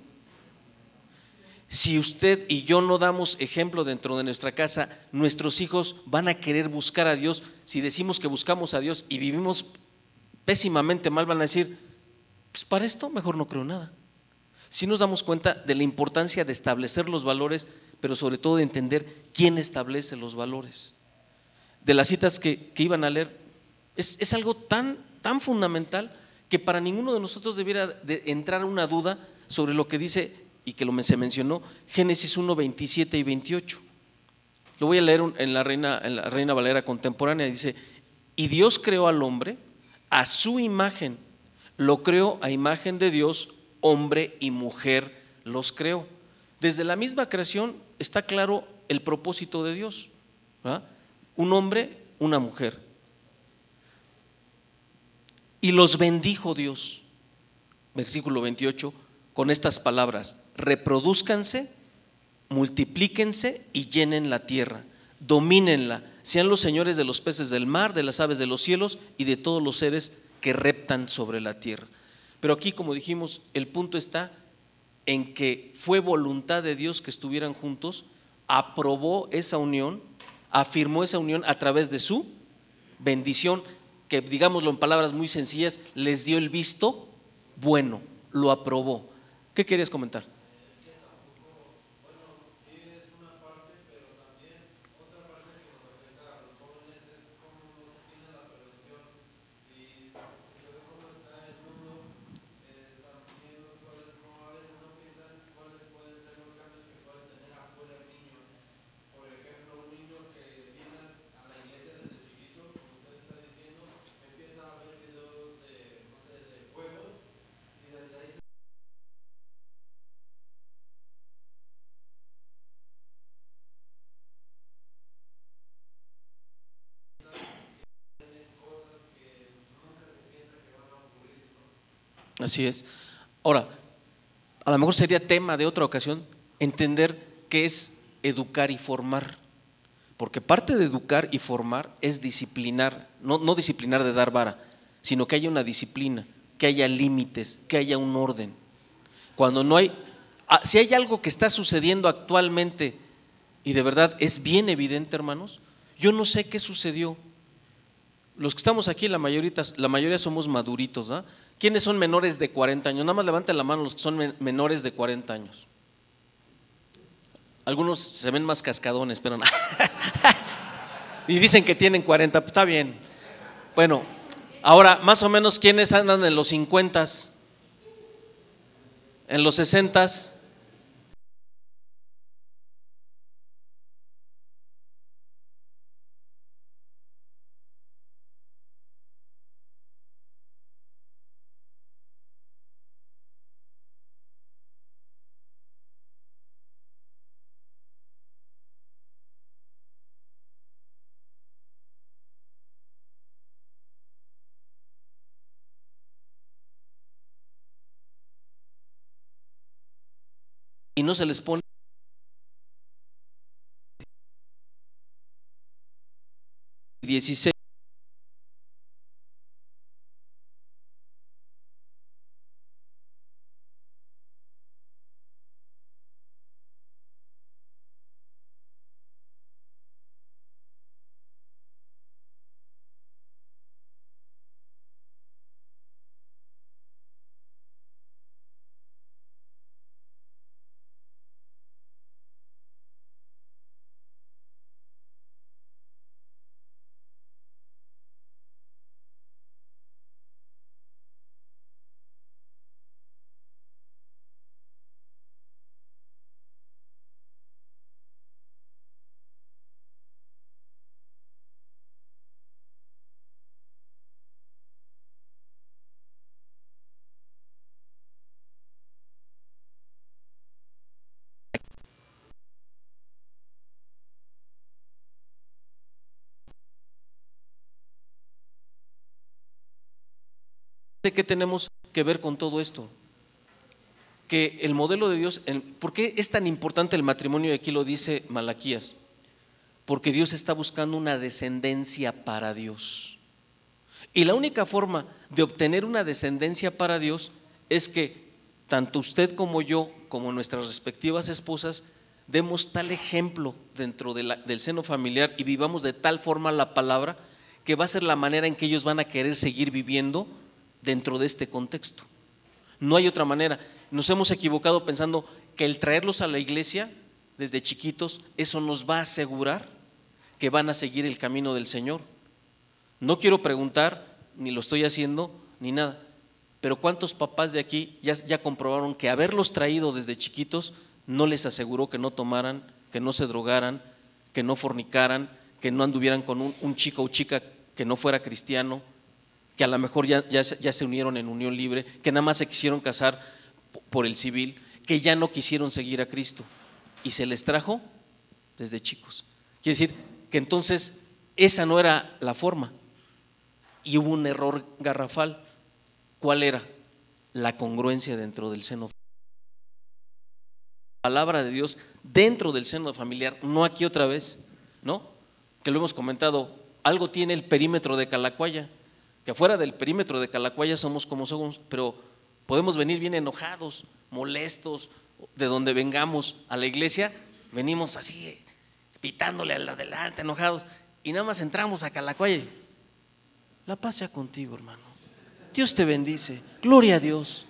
B: Si usted y yo no damos ejemplo dentro de nuestra casa, nuestros hijos van a querer buscar a Dios. Si decimos que buscamos a Dios y vivimos pésimamente mal, van a decir, pues para esto mejor no creo nada. Si nos damos cuenta de la importancia de establecer los valores, pero sobre todo de entender quién establece los valores. De las citas que iban a leer, es algo tan fundamental que para ninguno de nosotros debiera de entrar una duda sobre lo que dice y que se mencionó Génesis 1, 27 y 28. Lo voy a leer en la Reina Valera contemporánea. Dice, y Dios creó al hombre a su imagen, lo creó a imagen de Dios, hombre y mujer los creó. Desde la misma creación está claro el propósito de Dios, ¿verdad? Un hombre, una mujer. Y los bendijo Dios, versículo 28, con estas palabras: reprodúzcanse, multiplíquense y llenen la tierra, domínenla, sean los señores de los peces del mar, de las aves de los cielos y de todos los seres que reptan sobre la tierra. Pero aquí, como dijimos, el punto está en que fue voluntad de Dios que estuvieran juntos, aprobó esa unión, afirmó esa unión a través de su bendición, que digámoslo en palabras muy sencillas, les dio el visto bueno, lo aprobó. ¿Qué querías comentar? Así es. Ahora, a lo mejor sería tema de otra ocasión entender qué es educar y formar, porque parte de educar y formar es disciplinar, no disciplinar de dar vara, sino que haya una disciplina, que haya límites, que haya un orden. Cuando no hay, si hay algo que está sucediendo actualmente y de verdad es bien evidente, hermanos, yo no sé qué sucedió. Los que estamos aquí, la mayoría somos maduritos, ¿no? ¿Quiénes son menores de 40 años? Nada más levanten la mano los que son menores de 40 años. Algunos se ven más cascadones, pero no. Y dicen que tienen 40, pues está bien. Bueno, ahora más o menos ¿quiénes andan en los 50, en los 60? Y no se les pone 16. ¿Qué tenemos que ver con todo esto? Que el modelo de Dios, ¿por qué es tan importante el matrimonio? Y aquí lo dice Malaquías, porque Dios está buscando una descendencia para Dios. Y la única forma de obtener una descendencia para Dios es que tanto usted como yo, como nuestras respectivas esposas, demos tal ejemplo dentro del seno familiar y vivamos de tal forma la palabra que va a ser la manera en que ellos van a querer seguir viviendo dentro de este contexto. No hay otra manera. Nos hemos equivocado pensando que el traerlos a la iglesia desde chiquitos, eso nos va a asegurar que van a seguir el camino del Señor. No quiero preguntar, ni lo estoy haciendo, ni nada, pero ¿cuántos papás de aquí ya comprobaron que haberlos traído desde chiquitos no les aseguró que no tomaran, que no se drogaran, que no fornicaran, que no anduvieran con un chico o chica que no fuera cristiano, que a lo mejor ya se unieron en unión libre, que nada más se quisieron casar por el civil, que ya no quisieron seguir a Cristo y se les trajo desde chicos? Quiere decir que entonces esa no era la forma y hubo un error garrafal. ¿Cuál era? La congruencia dentro del seno. La palabra de Dios dentro del seno familiar, no aquí otra vez, ¿no? Que lo hemos comentado, algo tiene el perímetro de Calacuaya, que afuera del perímetro de Calacuaya somos como somos, pero podemos venir bien enojados, molestos, de donde vengamos a la iglesia, venimos así, pitándole al adelante, enojados, y nada más entramos a Calacuaya. La paz sea contigo, hermano. Dios te bendice, gloria a Dios.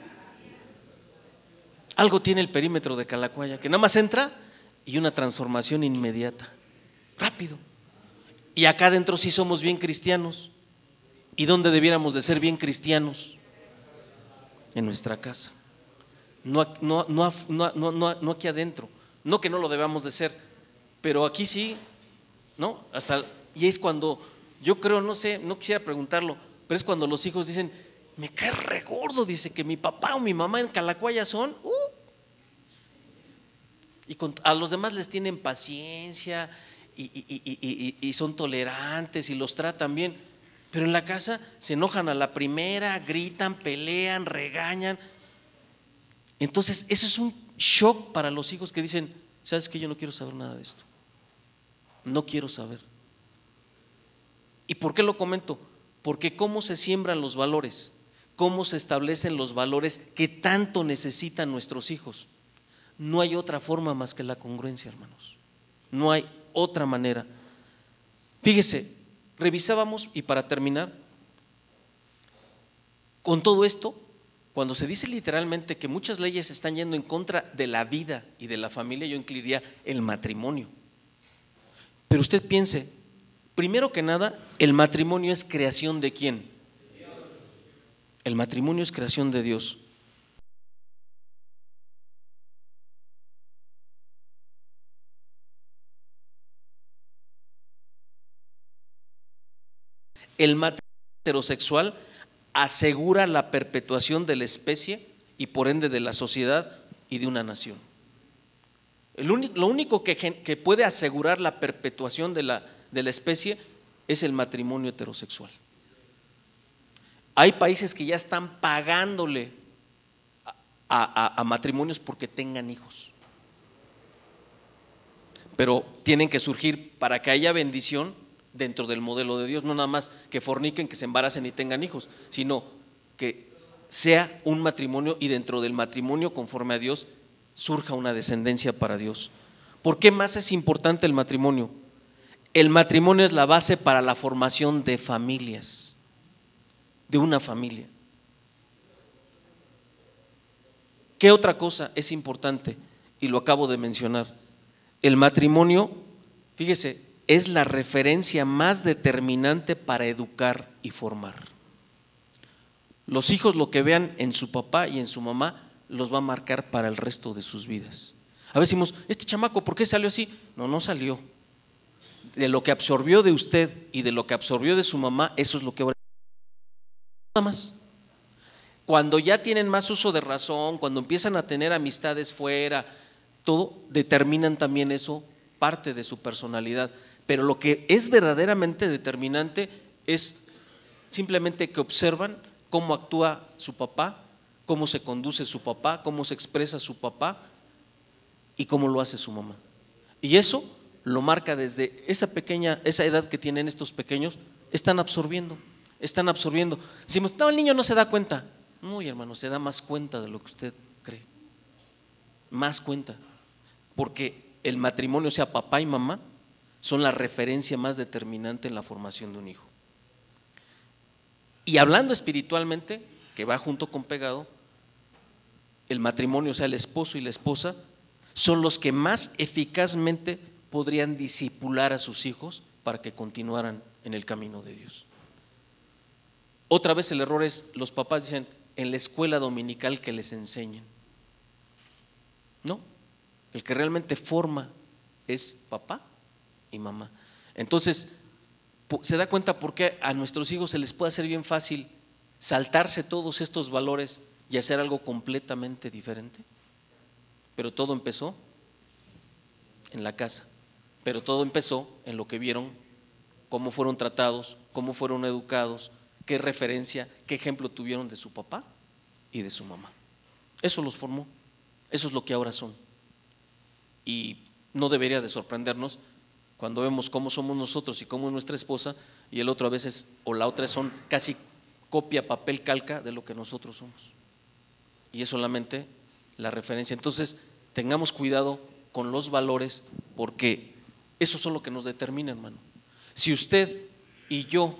B: Algo tiene el perímetro de Calacuaya, que nada más entra y una transformación inmediata, rápido. Y acá adentro sí somos bien cristianos. ¿Y dónde debiéramos de ser bien cristianos? En nuestra casa. No aquí adentro. No que no lo debamos de ser, pero aquí sí, ¿no? Y es cuando, yo creo, no sé, no quisiera preguntarlo, pero es cuando los hijos dicen, me cae re gordo, dice que mi papá o mi mamá en Calacuaya son, y a los demás les tienen paciencia y son tolerantes y los tratan bien. Pero en la casa se enojan a la primera, gritan, pelean, regañan. Entonces eso es un shock para los hijos que dicen, ¿sabes qué? Yo no quiero saber nada de esto. No quiero saber. ¿Y por qué lo comento? Porque cómo se siembran los valores, cómo se establecen los valores que tanto necesitan nuestros hijos. No hay otra forma más que la congruencia, hermanos. No hay otra manera. Fíjese, revisábamos, y para terminar, con todo esto, cuando se dice literalmente que muchas leyes están yendo en contra de la vida y de la familia, yo incluiría el matrimonio. Pero usted piense, primero que nada, el matrimonio es creación ¿de quién? El matrimonio es creación de Dios. El matrimonio heterosexual asegura la perpetuación de la especie y por ende de la sociedad y de una nación. Lo único que puede asegurar la perpetuación de la especie es el matrimonio heterosexual. Hay países que ya están pagándole a matrimonios porque tengan hijos, pero tienen que surgir para que haya bendición dentro del modelo de Dios, no nada más que forniquen, que se embaracen y tengan hijos, sino que sea un matrimonio y dentro del matrimonio, conforme a Dios, surja una descendencia para Dios. ¿Por qué más es importante el matrimonio? El matrimonio es la base para la formación de familias, de una familia. ¿Qué otra cosa es importante? Y lo acabo de mencionar. El matrimonio, fíjese, es la referencia más determinante para educar y formar. Los hijos lo que vean en su papá y en su mamá los va a marcar para el resto de sus vidas. A veces decimos, este chamaco, ¿por qué salió así? No salió. De lo que absorbió de usted y de lo que absorbió de su mamá, eso es lo que ahora. Nada más. Cuando ya tienen más uso de razón, cuando empiezan a tener amistades fuera, todo, determinan también eso, parte de su personalidad. Pero lo que es verdaderamente determinante es simplemente que observan cómo actúa su papá, cómo se conduce su papá, cómo se expresa su papá y cómo lo hace su mamá. Y eso lo marca desde esa edad que tienen estos pequeños, están absorbiendo. Decimos, no, el niño no se da cuenta. No, hermano, se da más cuenta de lo que usted cree. Más cuenta. Porque el matrimonio, o sea, papá y mamá, son la referencia más determinante en la formación de un hijo. Y hablando espiritualmente, que va junto con pegado, el matrimonio, o sea, el esposo y la esposa, son los que más eficazmente podrían discipular a sus hijos para que continuaran en el camino de Dios. Otra vez el error es, los papás dicen, en la escuela dominical que les enseñen. No, el que realmente forma es papá y mamá. Entonces, se da cuenta por qué a nuestros hijos se les puede hacer bien fácil saltarse todos estos valores y hacer algo completamente diferente. Pero todo empezó en la casa, pero todo empezó en lo que vieron, cómo fueron tratados, cómo fueron educados, qué referencia, qué ejemplo tuvieron de su papá y de su mamá. Eso los formó, eso es lo que ahora son. Y no debería de sorprendernos cuando vemos cómo somos nosotros y cómo es nuestra esposa, y el otro a veces, o la otra, son casi copia, papel, calca de lo que nosotros somos. Y es solamente la referencia. Entonces, tengamos cuidado con los valores, porque eso es lo que nos determina, hermano. Si usted y yo,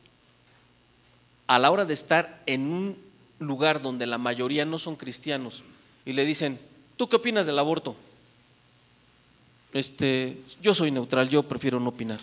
B: a la hora de estar en un lugar donde la mayoría no son cristianos y le dicen, ¿tú qué opinas del aborto? Yo soy neutral, yo prefiero no opinar.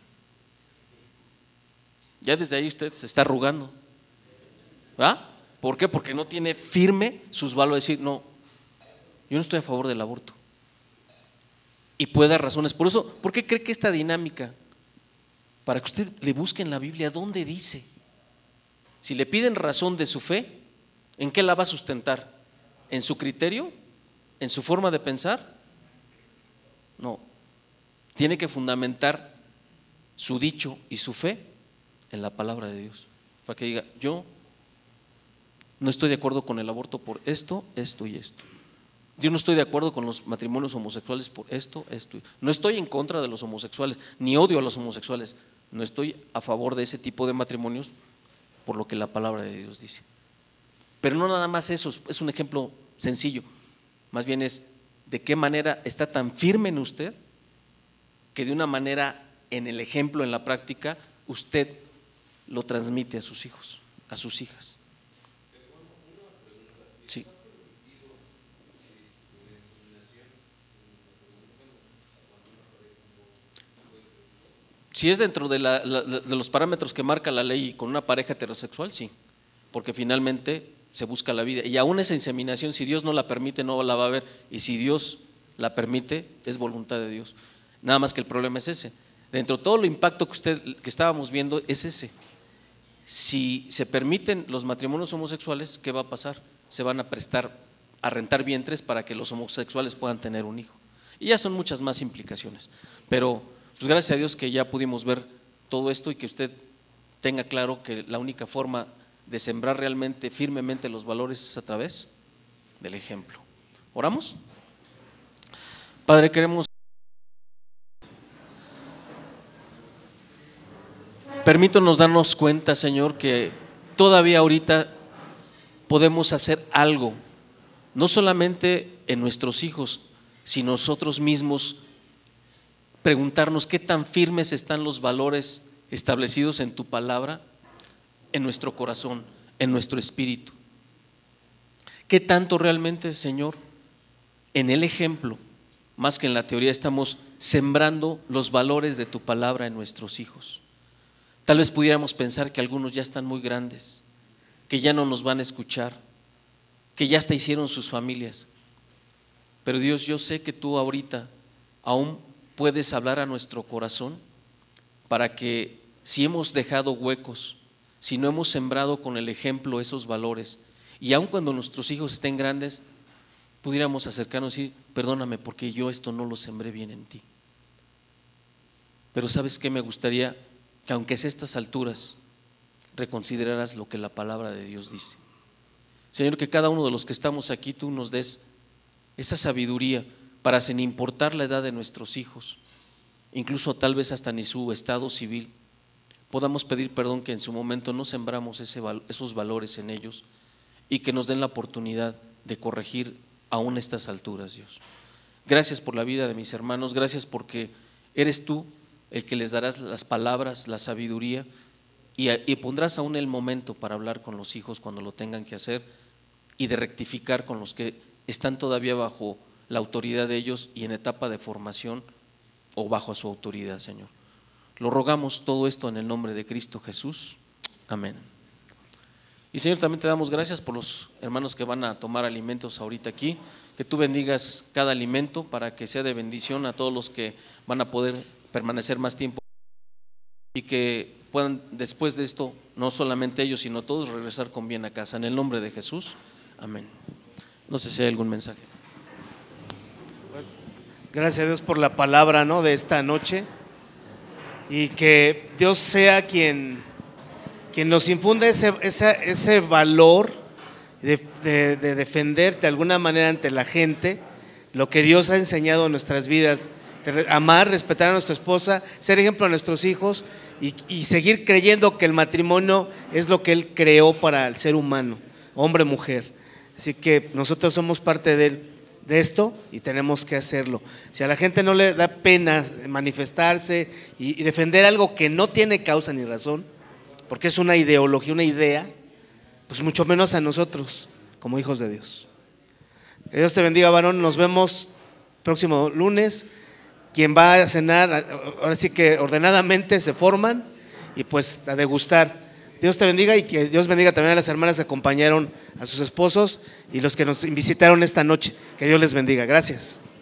B: Ya desde ahí usted se está arrugando. ¿Ah? ¿Por qué? Porque no tiene firme sus valores de decir, no, yo no estoy a favor del aborto. Y puede dar razones. Por eso, ¿por qué cree que esta dinámica? Para que usted le busque en la Biblia dónde dice. Si le piden razón de su fe, ¿en qué la va a sustentar? ¿En su criterio? ¿En su forma de pensar? No, tiene que fundamentar su dicho y su fe en la palabra de Dios, para que diga, yo no estoy de acuerdo con el aborto por esto, esto y esto. Yo no estoy de acuerdo con los matrimonios homosexuales por esto, esto. No estoy en contra de los homosexuales, ni odio a los homosexuales. No estoy a favor de ese tipo de matrimonios por lo que la palabra de Dios dice. Pero no nada más eso, es un ejemplo sencillo, más bien es de qué manera está tan firme en usted que de una manera en el ejemplo, en la práctica, usted lo transmite a sus hijos, a sus hijas. Sí. Si es dentro de los parámetros que marca la ley con una pareja heterosexual, sí, porque finalmente se busca la vida. Y aún esa inseminación, si Dios no la permite, no la va a haber. Y si Dios la permite, es voluntad de Dios. Nada más que el problema es ese. Dentro de todo el impacto que estábamos viendo es ese. Si se permiten los matrimonios homosexuales, ¿qué va a pasar? Se van a prestar a rentar vientres para que los homosexuales puedan tener un hijo. Y ya son muchas más implicaciones. Pero pues gracias a Dios que ya pudimos ver todo esto y que usted tenga claro que la única forma de sembrar realmente, firmemente los valores es a través del ejemplo. ¿Oramos? Padre, queremos… Permítanos darnos cuenta, Señor, que todavía ahorita podemos hacer algo, no solamente en nuestros hijos, sino nosotros mismos, preguntarnos qué tan firmes están los valores establecidos en tu palabra, en nuestro corazón, en nuestro espíritu. ¿Qué tanto realmente, Señor, en el ejemplo, más que en la teoría, estamos sembrando los valores de tu palabra en nuestros hijos? Tal vez pudiéramos pensar que algunos ya están muy grandes, que ya no nos van a escuchar, que ya hasta hicieron sus familias. Pero Dios, yo sé que tú ahorita aún puedes hablar a nuestro corazón para que si hemos dejado huecos, si no hemos sembrado con el ejemplo esos valores, y aun cuando nuestros hijos estén grandes, pudiéramos acercarnos y decir, perdóname porque yo esto no lo sembré bien en ti. Pero ¿sabes qué? Me gustaría que aunque sea a estas alturas, reconsideraras lo que la palabra de Dios dice. Señor, que cada uno de los que estamos aquí, tú nos des esa sabiduría para, sin importar la edad de nuestros hijos, incluso tal vez hasta ni su estado civil, podamos pedir perdón que en su momento no sembramos esos valores en ellos y que nos den la oportunidad de corregir aún estas alturas, Dios. Gracias por la vida de mis hermanos, gracias porque eres tú el que les darás las palabras, la sabiduría y pondrás aún el momento para hablar con los hijos cuando lo tengan que hacer y de rectificar con los que están todavía bajo la autoridad de ellos y en etapa de formación o bajo su autoridad, Señor. Lo rogamos todo esto en el nombre de Cristo Jesús. Amén. Y Señor, también te damos gracias por los hermanos que van a tomar alimentos ahorita aquí, que tú bendigas cada alimento para que sea de bendición a todos los que van a poder permanecer más tiempo y que puedan después de esto, no solamente ellos, sino todos regresar con bien a casa. En el nombre de Jesús, amén. No sé si hay algún mensaje.
C: Gracias a Dios por la palabra, ¿no?, de esta noche, y que Dios sea quien nos infunda ese valor de defender de alguna manera ante la gente lo que Dios ha enseñado en nuestras vidas, de amar, respetar a nuestra esposa, ser ejemplo a nuestros hijos y seguir creyendo que el matrimonio es lo que Él creó para el ser humano, hombre-mujer. Así que nosotros somos parte de esto y tenemos que hacerlo. Si a la gente no le da pena manifestarse y defender algo que no tiene causa ni razón, porque es una ideología, una idea, pues mucho menos a nosotros como hijos de Dios. Que Dios te bendiga, varón. Nos vemos próximo lunes. Quien va a cenar, ahora sí que ordenadamente se forman y pues a degustar. Dios te bendiga y que Dios bendiga también a las hermanas que acompañaron a sus esposos y los que nos visitaron esta noche. Que Dios les bendiga. Gracias.